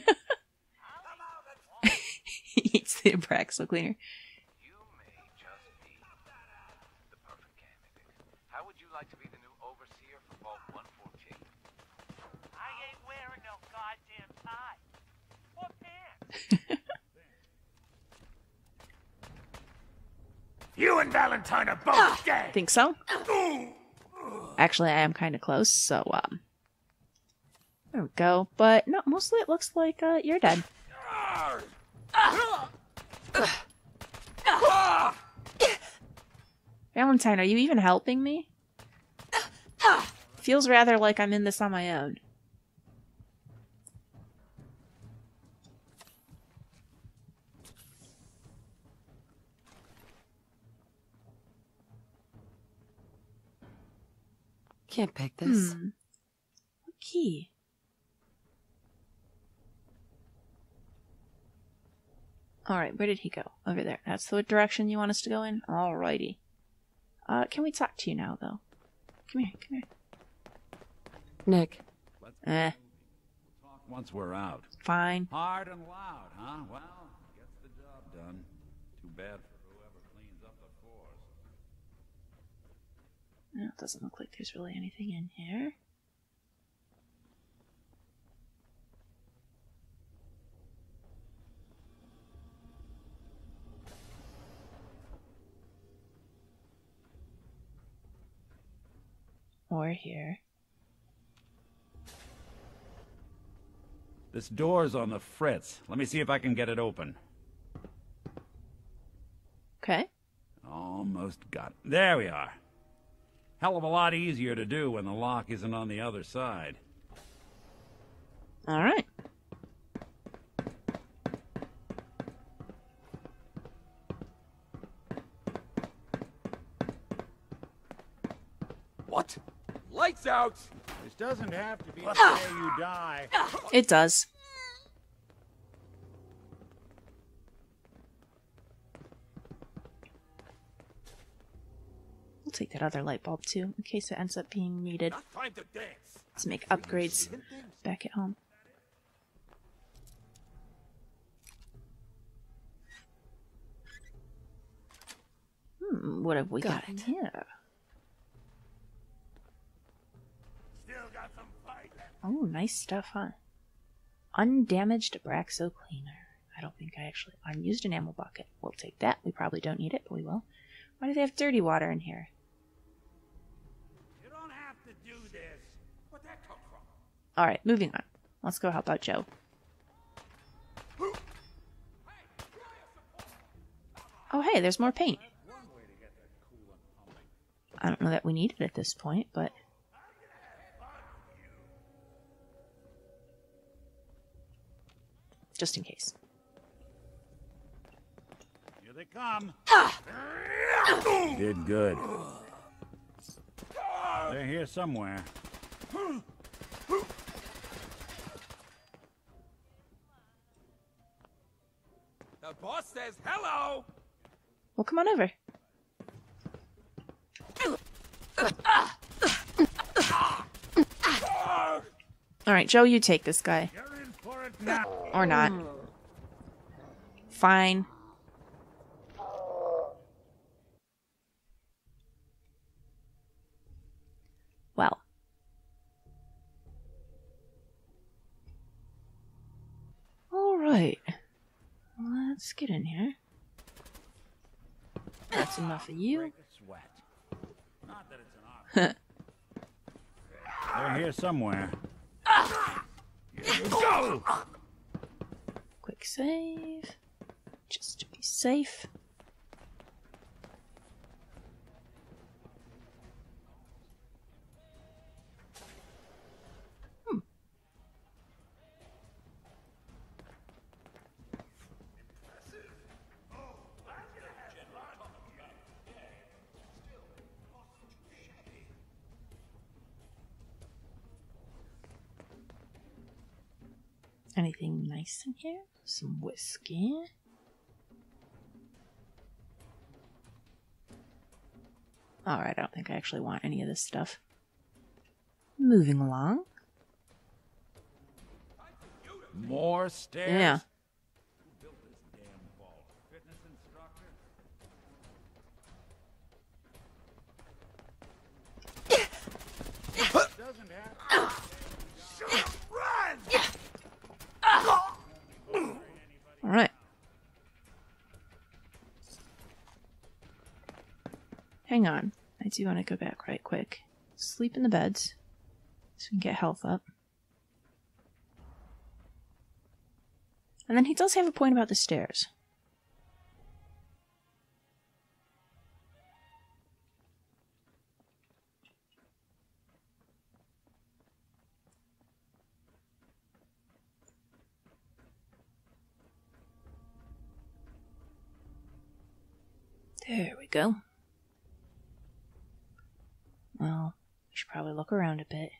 me. He eats the Abraxo cleaner. You may just be the perfect candidate. How would you like to be the new overseer for Vault 114? I ain't wearing no goddamn tie. Or pants. You and Valentine are both dead. Think so? Actually, I am kind of close, so, there we go. But, no, mostly it looks like, you're dead. Valentine, are you even helping me? Feels rather like I'm in this on my own. Can't pick this. What key? Alright, where did he go? Over there. That's the direction you want us to go in? Alrighty. Can we talk to you now, though? Come here, come here. Nick. Talk once we're out. Fine. Hard and loud, huh? Well, gets the job done. Too bad for whoever cleans up the floors. No, it doesn't look like there's really anything in here. Or here. This door's on the fritz. Let me see if I can get it open. Okay. Almost got it. There we are. Hell of a lot easier to do when the lock isn't on the other side. Alright. What? Lights out! This doesn't have to be the day you die. It does. We'll take that other light bulb too, in case it ends up being needed to make upgrades back at home. What have we got in here? Oh, nice stuff, huh? Undamaged Abraxo cleaner. I don't think I actually... Unused enamel bucket. We'll take that. We probably don't need it, but we will. Why do they have dirty water in here? You don't have to do this. Where'd that come from? Alright, moving on. Let's go help out Joe. Oh, hey, there's more paint. I don't know that we need it at this point, but... just in case. Here they come. Did good. They're here somewhere. The boss says hello! Well, come on over. Alright, Joe, you take this guy. Or not. Fine. Well. Alright. Let's get in here. That's enough of you. They're here somewhere. Here you go! Quick save. Just to be safe. Anything nice in here? Some whiskey. Alright, I don't think I actually want any of this stuff. Moving along. More stairs? Yeah. Who built this damn vault? Fitness instructor? Doesn't have... Alright. Hang on. I do want to go back right quick. Sleep in the beds so we can get health up. And then he does have a point about the stairs. There we go. Well, we should probably look around a bit.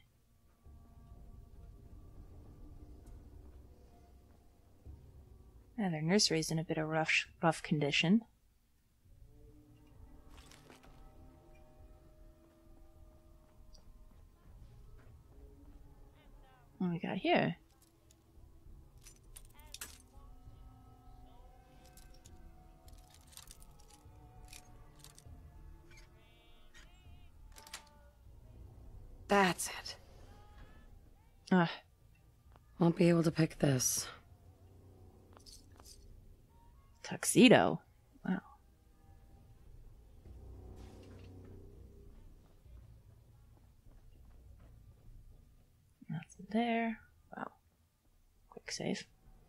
Yeah, their nursery's in a bit of rough condition. What do we got here? That's it. Ugh. Won't be able to pick this. Tuxedo. Wow. Nothing there. Wow. Quick save.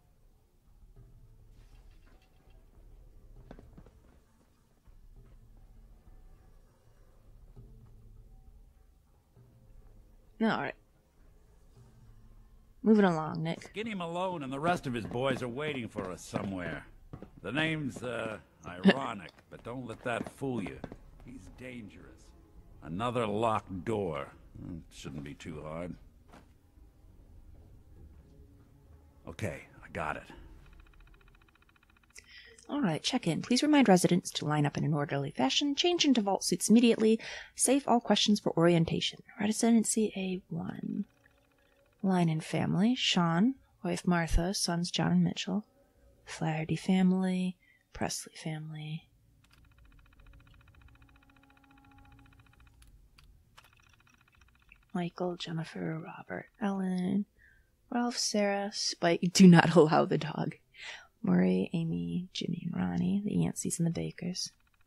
Alright. Moving along, Nick. Skinny Malone and the rest of his boys are waiting for us somewhere. The name's, ironic, but don't let that fool you. He's dangerous. Another locked door. Shouldn't be too hard. Okay, I got it. Alright, check in. Please remind residents to line up in an orderly fashion, change into vault suits immediately, save all questions for orientation. Residency A1. Line in family, Sean, wife Martha, sons John and Mitchell. Flaherty family, Presley family. Michael, Jennifer, Robert, Ellen, Ralph, Sarah, Spike. Do not allow the dog. Murray, Amy, Jimmy, and Ronnie, the Yanceys and the Bakers.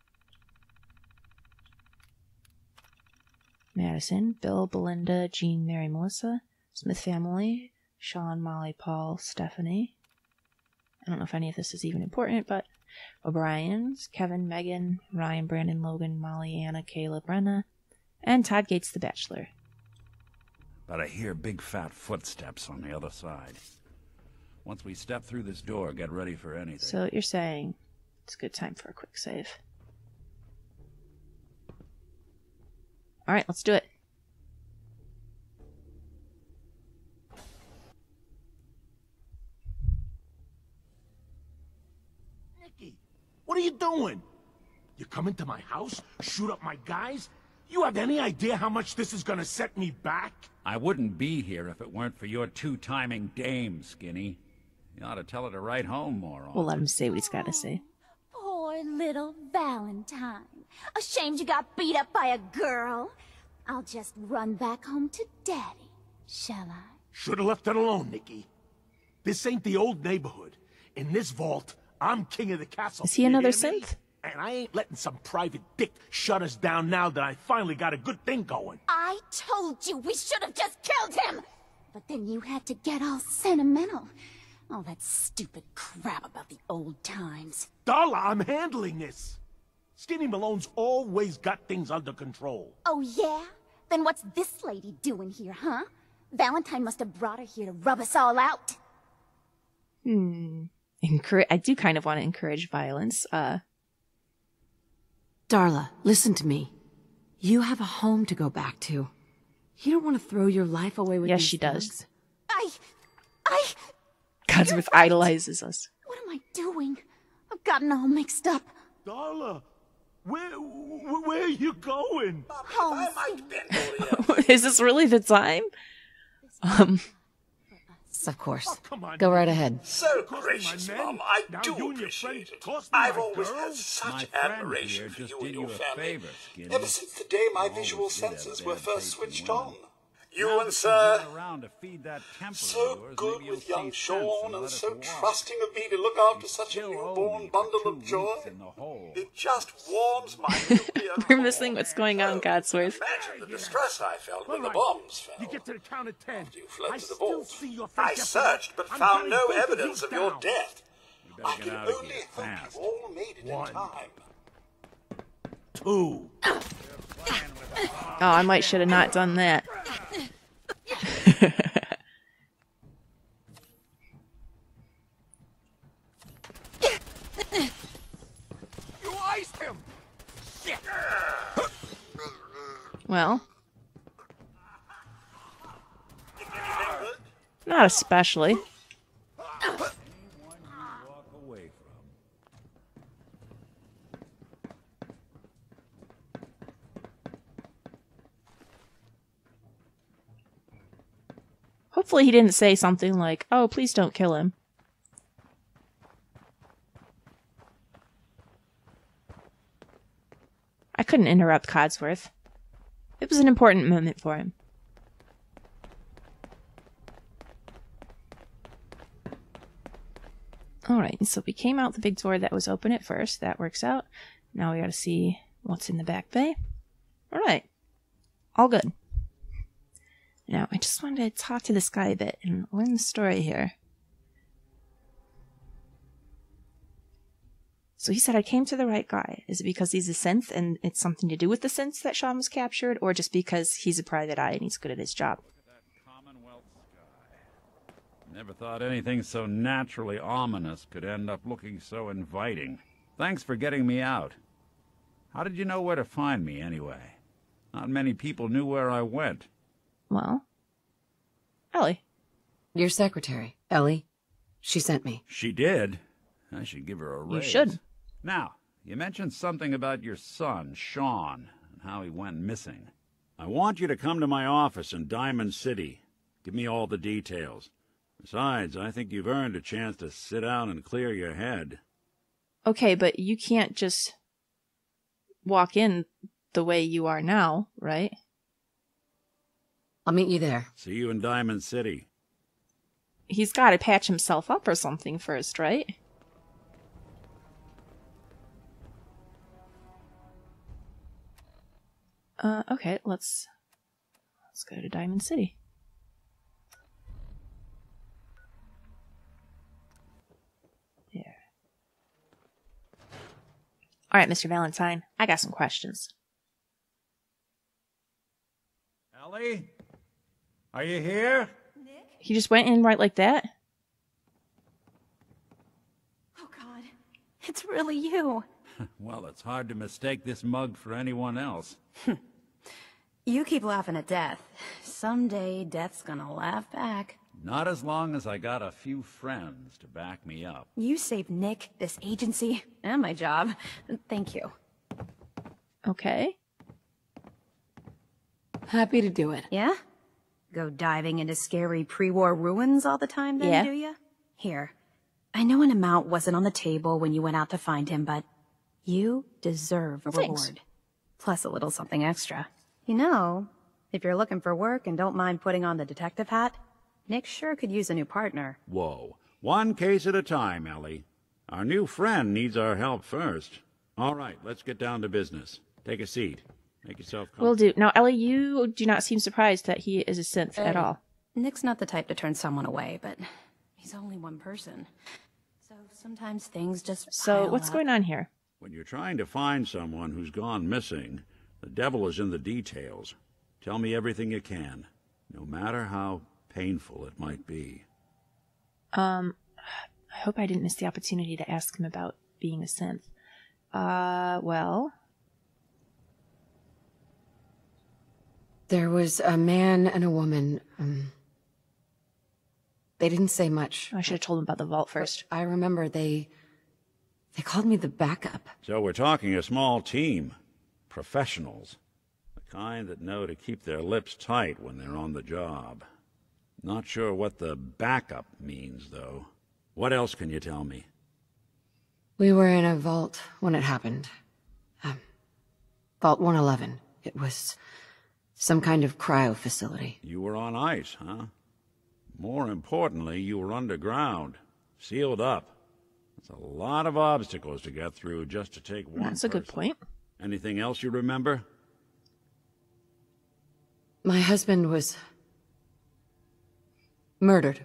Madison, Bill, Belinda, Jean, Mary, Melissa. Smith family, Sean, Molly, Paul, Stephanie. I don't know if any of this is even important, but O'Brien's, Kevin, Megan, Ryan, Brandon, Logan, Molly, Anna, Kayla, Brenna, and Todd Gates, the Bachelor. But I hear big fat footsteps on the other side. Once we step through this door, get ready for anything. So you're saying it's a good time for a quick save. Alright, let's do it. What are you doing? You come into my house, shoot up my guys? You have any idea how much this is gonna set me back? I wouldn't be here if it weren't for your two-timing dame, Skinny. You ought to tell her to write home more often. We'll let him say what he's got to say. Poor little Valentine. Ashamed you got beat up by a girl? I'll just run back home to Daddy, shall I? Should've left it alone, Nikki. This ain't the old neighborhood. In this vault, I'm king of the castle. Is he another synth? And I ain't letting some private dick shut us down now that I finally got a good thing going. I told you we should have just killed him! But then you had to get all sentimental. All that stupid crap about the old times. Darla, I'm handling this. Skinny Malone's always got things under control. Oh, yeah? Then what's this lady doing here, huh? Valentine must have brought her here to rub us all out. I do kind of want to encourage violence. Darla, listen to me. You have a home to go back to. You don't want to throw your life away with Yes, these she does. thugs. Codsworth idolizes us. What am I doing? I've gotten all mixed up. Darla, where are you going? Home. Is this really the time? Of course. Come on, Go right ahead. So gracious, Mom. I do appreciate it. I've always had My such friend admiration here for just you did and you your a family. favor, Skinny. Ever since the day my Always visual did have senses bad were first taste in switched women. on. You Now and that Sir, you've been around to feed that temper of so yours, good maybe you'll with young see sense Sean and and let so it walk. trusting of me to look after such a Still owe newborn me for bundle 2 of joy. weeks in the hole. It just warms my nuclear We're missing what's going on, Codsworth. Imagine the distress I felt when the Alright. bombs fell. You get to the count of 10. You fled I to the still vault. see your face I after searched but I'm found gunning no both of evidence these of your down. death. You better I get can out of only here hope fast. you all made it in time. 2. Oh, I might should have not done that. You iced him! Well, not especially. Hopefully he didn't say something like, "Oh, please don't kill him." I couldn't interrupt Codsworth. It was an important moment for him. Alright, so we came out the big door that was open at first. That works out. Now we gotta see what's in the back bay. Alright. All good. Now, I just wanted to talk to this guy a bit and learn the story here. So he said I came to the right guy. Is it because he's a synth and it's something to do with the synths that Sean was captured, or just because he's a private eye and he's good at his job? Never thought anything so naturally ominous could end up looking so inviting. Thanks for getting me out. How did you know where to find me, anyway? Not many people knew where I went. Well, Ellie. Your secretary, Ellie. She sent me. She did? I should give her a raise. You should. Now, you mentioned something about your son, Sean, and how he went missing. I want you to come to my office in Diamond City. Give me all the details. Besides, I think you've earned a chance to sit down and clear your head. Okay, but you can't just walk in the way you are now, right? I'll meet you there. See you in Diamond City. He's got to patch himself up or something first, right? Okay, let's go to Diamond City. There. Alright, Mr. Valentine, I got some questions. Ellie? Are you here? He just went in right like that? Oh, God. It's really you. Well, it's hard to mistake this mug for anyone else. You keep laughing at death. Someday, death's gonna laugh back. Not as long as I got a few friends to back me up. You saved Nick, this agency, and my job. Thank you. Okay. Happy to do it. Yeah? Go diving into scary pre-war ruins all the time then, Yeah. do ya? Here. I know an amount wasn't on the table when you went out to find him, but you deserve a Thanks. reward. Plus a little something extra. You know, if you're looking for work and don't mind putting on the detective hat, Nick sure could use a new partner. Whoa. One case at a time, Ellie. Our new friend needs our help first. All right, let's get down to business. Take a seat. Make yourself comfortable. Will do. Now, Ellie, you do not seem surprised that he is a synth at all. Nick's not the type to turn someone away, but he's only one person. So sometimes things just So, pile what's up. going on here? When you're trying to find someone who's gone missing, the devil is in the details. Tell me everything you can, no matter how painful it might be. I hope I didn't miss the opportunity to ask him about being a synth. Well... There was a man and a woman. They didn't say much. I should have told him about the vault first. I remember they called me the backup. So we're talking a small team. Professionals. The kind that know to keep their lips tight when they're on the job. Not sure what the backup means, though. What else can you tell me? We were in a vault when it happened. Vault 111. It was some kind of cryo facility. You were on ice, huh? More importantly, you were underground. Sealed up. There's a lot of obstacles to get through just to take one That's a good point. Anything else you remember? My husband was murdered.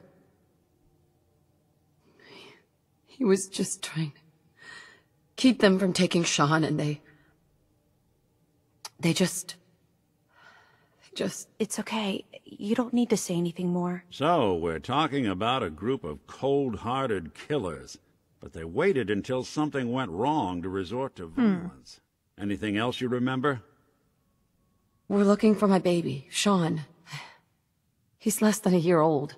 He was just trying to keep them from taking Sean, and they just... It's okay. You don't need to say anything more. So, we're talking about a group of cold-hearted killers, but they waited until something went wrong to resort to violence. Anything else you remember? We're looking for my baby, Sean. He's less than a year old.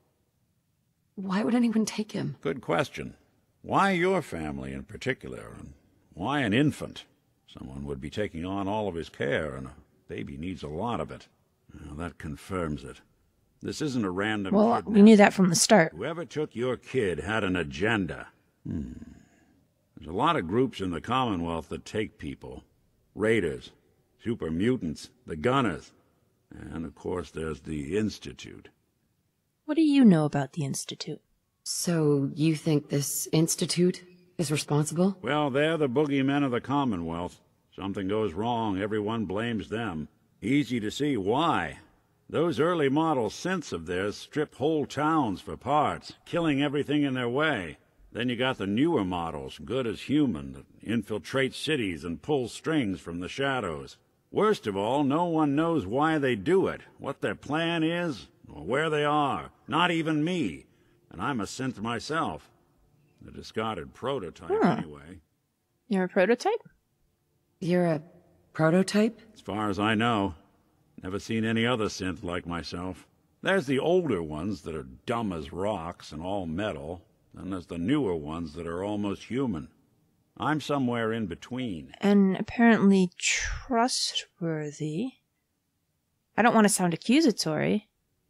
Why would anyone take him? Good question. Why your family in particular, and why an infant? Someone would be taking on all of his care, and a baby needs a lot of it. Well, that confirms it. This isn't a random Well, kidnapping. we knew that from the start. Whoever took your kid had an agenda. There's a lot of groups in the Commonwealth that take people. Raiders, super mutants, the Gunners, and of course there's the Institute. What do you know about the Institute? So, you think this Institute is responsible? Well, they're the boogeymen of the Commonwealth. Something goes wrong, everyone blames them. Easy to see why. Those early model synths of theirs strip whole towns for parts, killing everything in their way. Then you got the newer models, good as human, that infiltrate cities and pull strings from the shadows. Worst of all, no one knows why they do it, what their plan is, or where they are. Not even me. And I'm a synth myself. A discarded prototype, anyway. You're a prototype? You're a prototype? As far as I know. Never seen any other synth like myself. There's the older ones that are dumb as rocks and all metal. Then there's the newer ones that are almost human. I'm somewhere in between. And apparently trustworthy. I don't want to sound accusatory.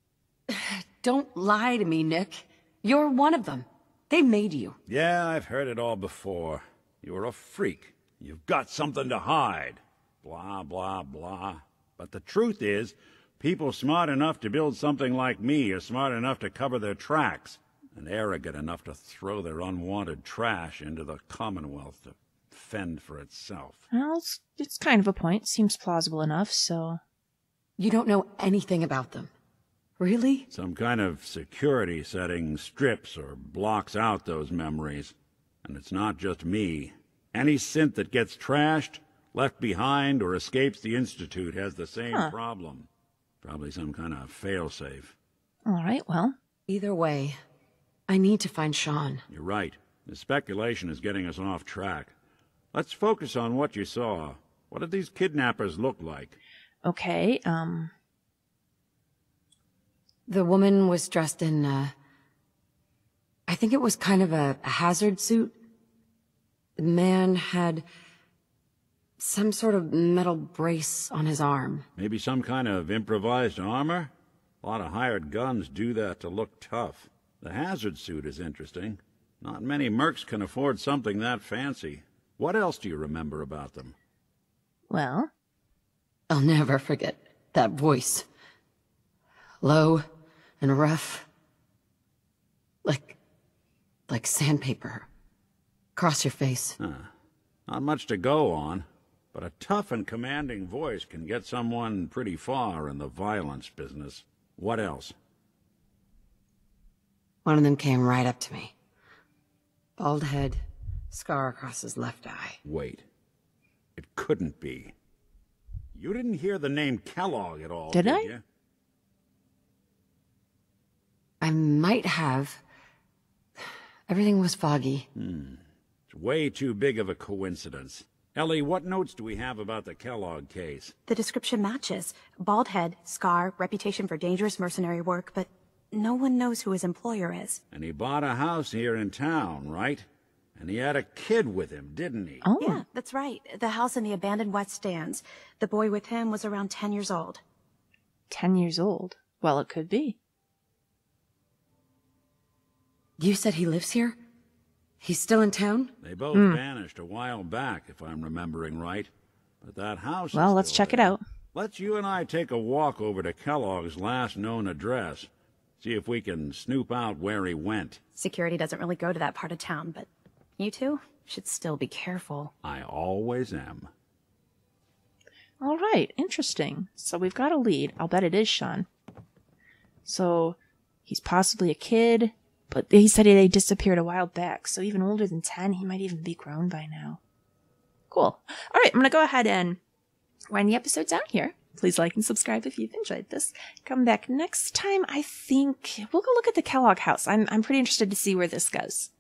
Don't lie to me, Nick. You're one of them. They made you. Yeah, I've heard it all before. You're a freak. You've got something to hide. Blah, blah, blah. But the truth is, people smart enough to build something like me are smart enough to cover their tracks, and arrogant enough to throw their unwanted trash into the Commonwealth to fend for itself. Well, it's kind of a point. Seems plausible enough, so... You don't know anything about them. Really? Some kind of security setting strips or blocks out those memories. And it's not just me. Any synth that gets trashed, left behind, or escapes the Institute has the same problem. Probably some kind of failsafe. All right, well. Either way, I need to find Sean. You're right. The speculation is getting us off track. Let's focus on what you saw. What did these kidnappers look like? Okay, The woman was dressed in, I think it was kind of a hazard suit. The man had some sort of metal brace on his arm. Maybe some kind of improvised armor? A lot of hired guns do that to look tough. The hazard suit is interesting. Not many mercs can afford something that fancy. What else do you remember about them? Well? I'll never forget that voice. Low and rough. Like sandpaper. Across your face. Not much to go on, but a tough and commanding voice can get someone pretty far in the violence business. What else? One of them came right up to me. Bald head, scar across his left eye. Wait. It couldn't be. You didn't hear the name Kellogg at all, did I? you? I might have. Everything was foggy. It's way too big of a coincidence. Ellie, what notes do we have about the Kellogg case? The description matches. Bald head, scar, reputation for dangerous mercenary work, but no one knows who his employer is. And he bought a house here in town, right? And he had a kid with him, didn't he? Oh. Yeah, that's right. The house in the abandoned West Stands. The boy with him was around 10 years old. 10 years old? Well, it could be. You said he lives here? He's still in town? They both vanished a while back, if I'm remembering right. But that house Well, is let's still check it there. out. Let's you and I take a walk over to Kellogg's last known address. See if we can snoop out where he went. Security doesn't really go to that part of town, but you two should still be careful. I always am. All right, interesting. So we've got a lead. I'll bet it is Sean. So he's possibly a kid, but he said he disappeared a while back. So even older than 10, he might even be grown by now. Cool. All right, I'm going to go ahead and wind the episode down here. Please like and subscribe if you've enjoyed this. Come back next time. I think we'll go look at the Kellogg house. I'm pretty interested to see where this goes.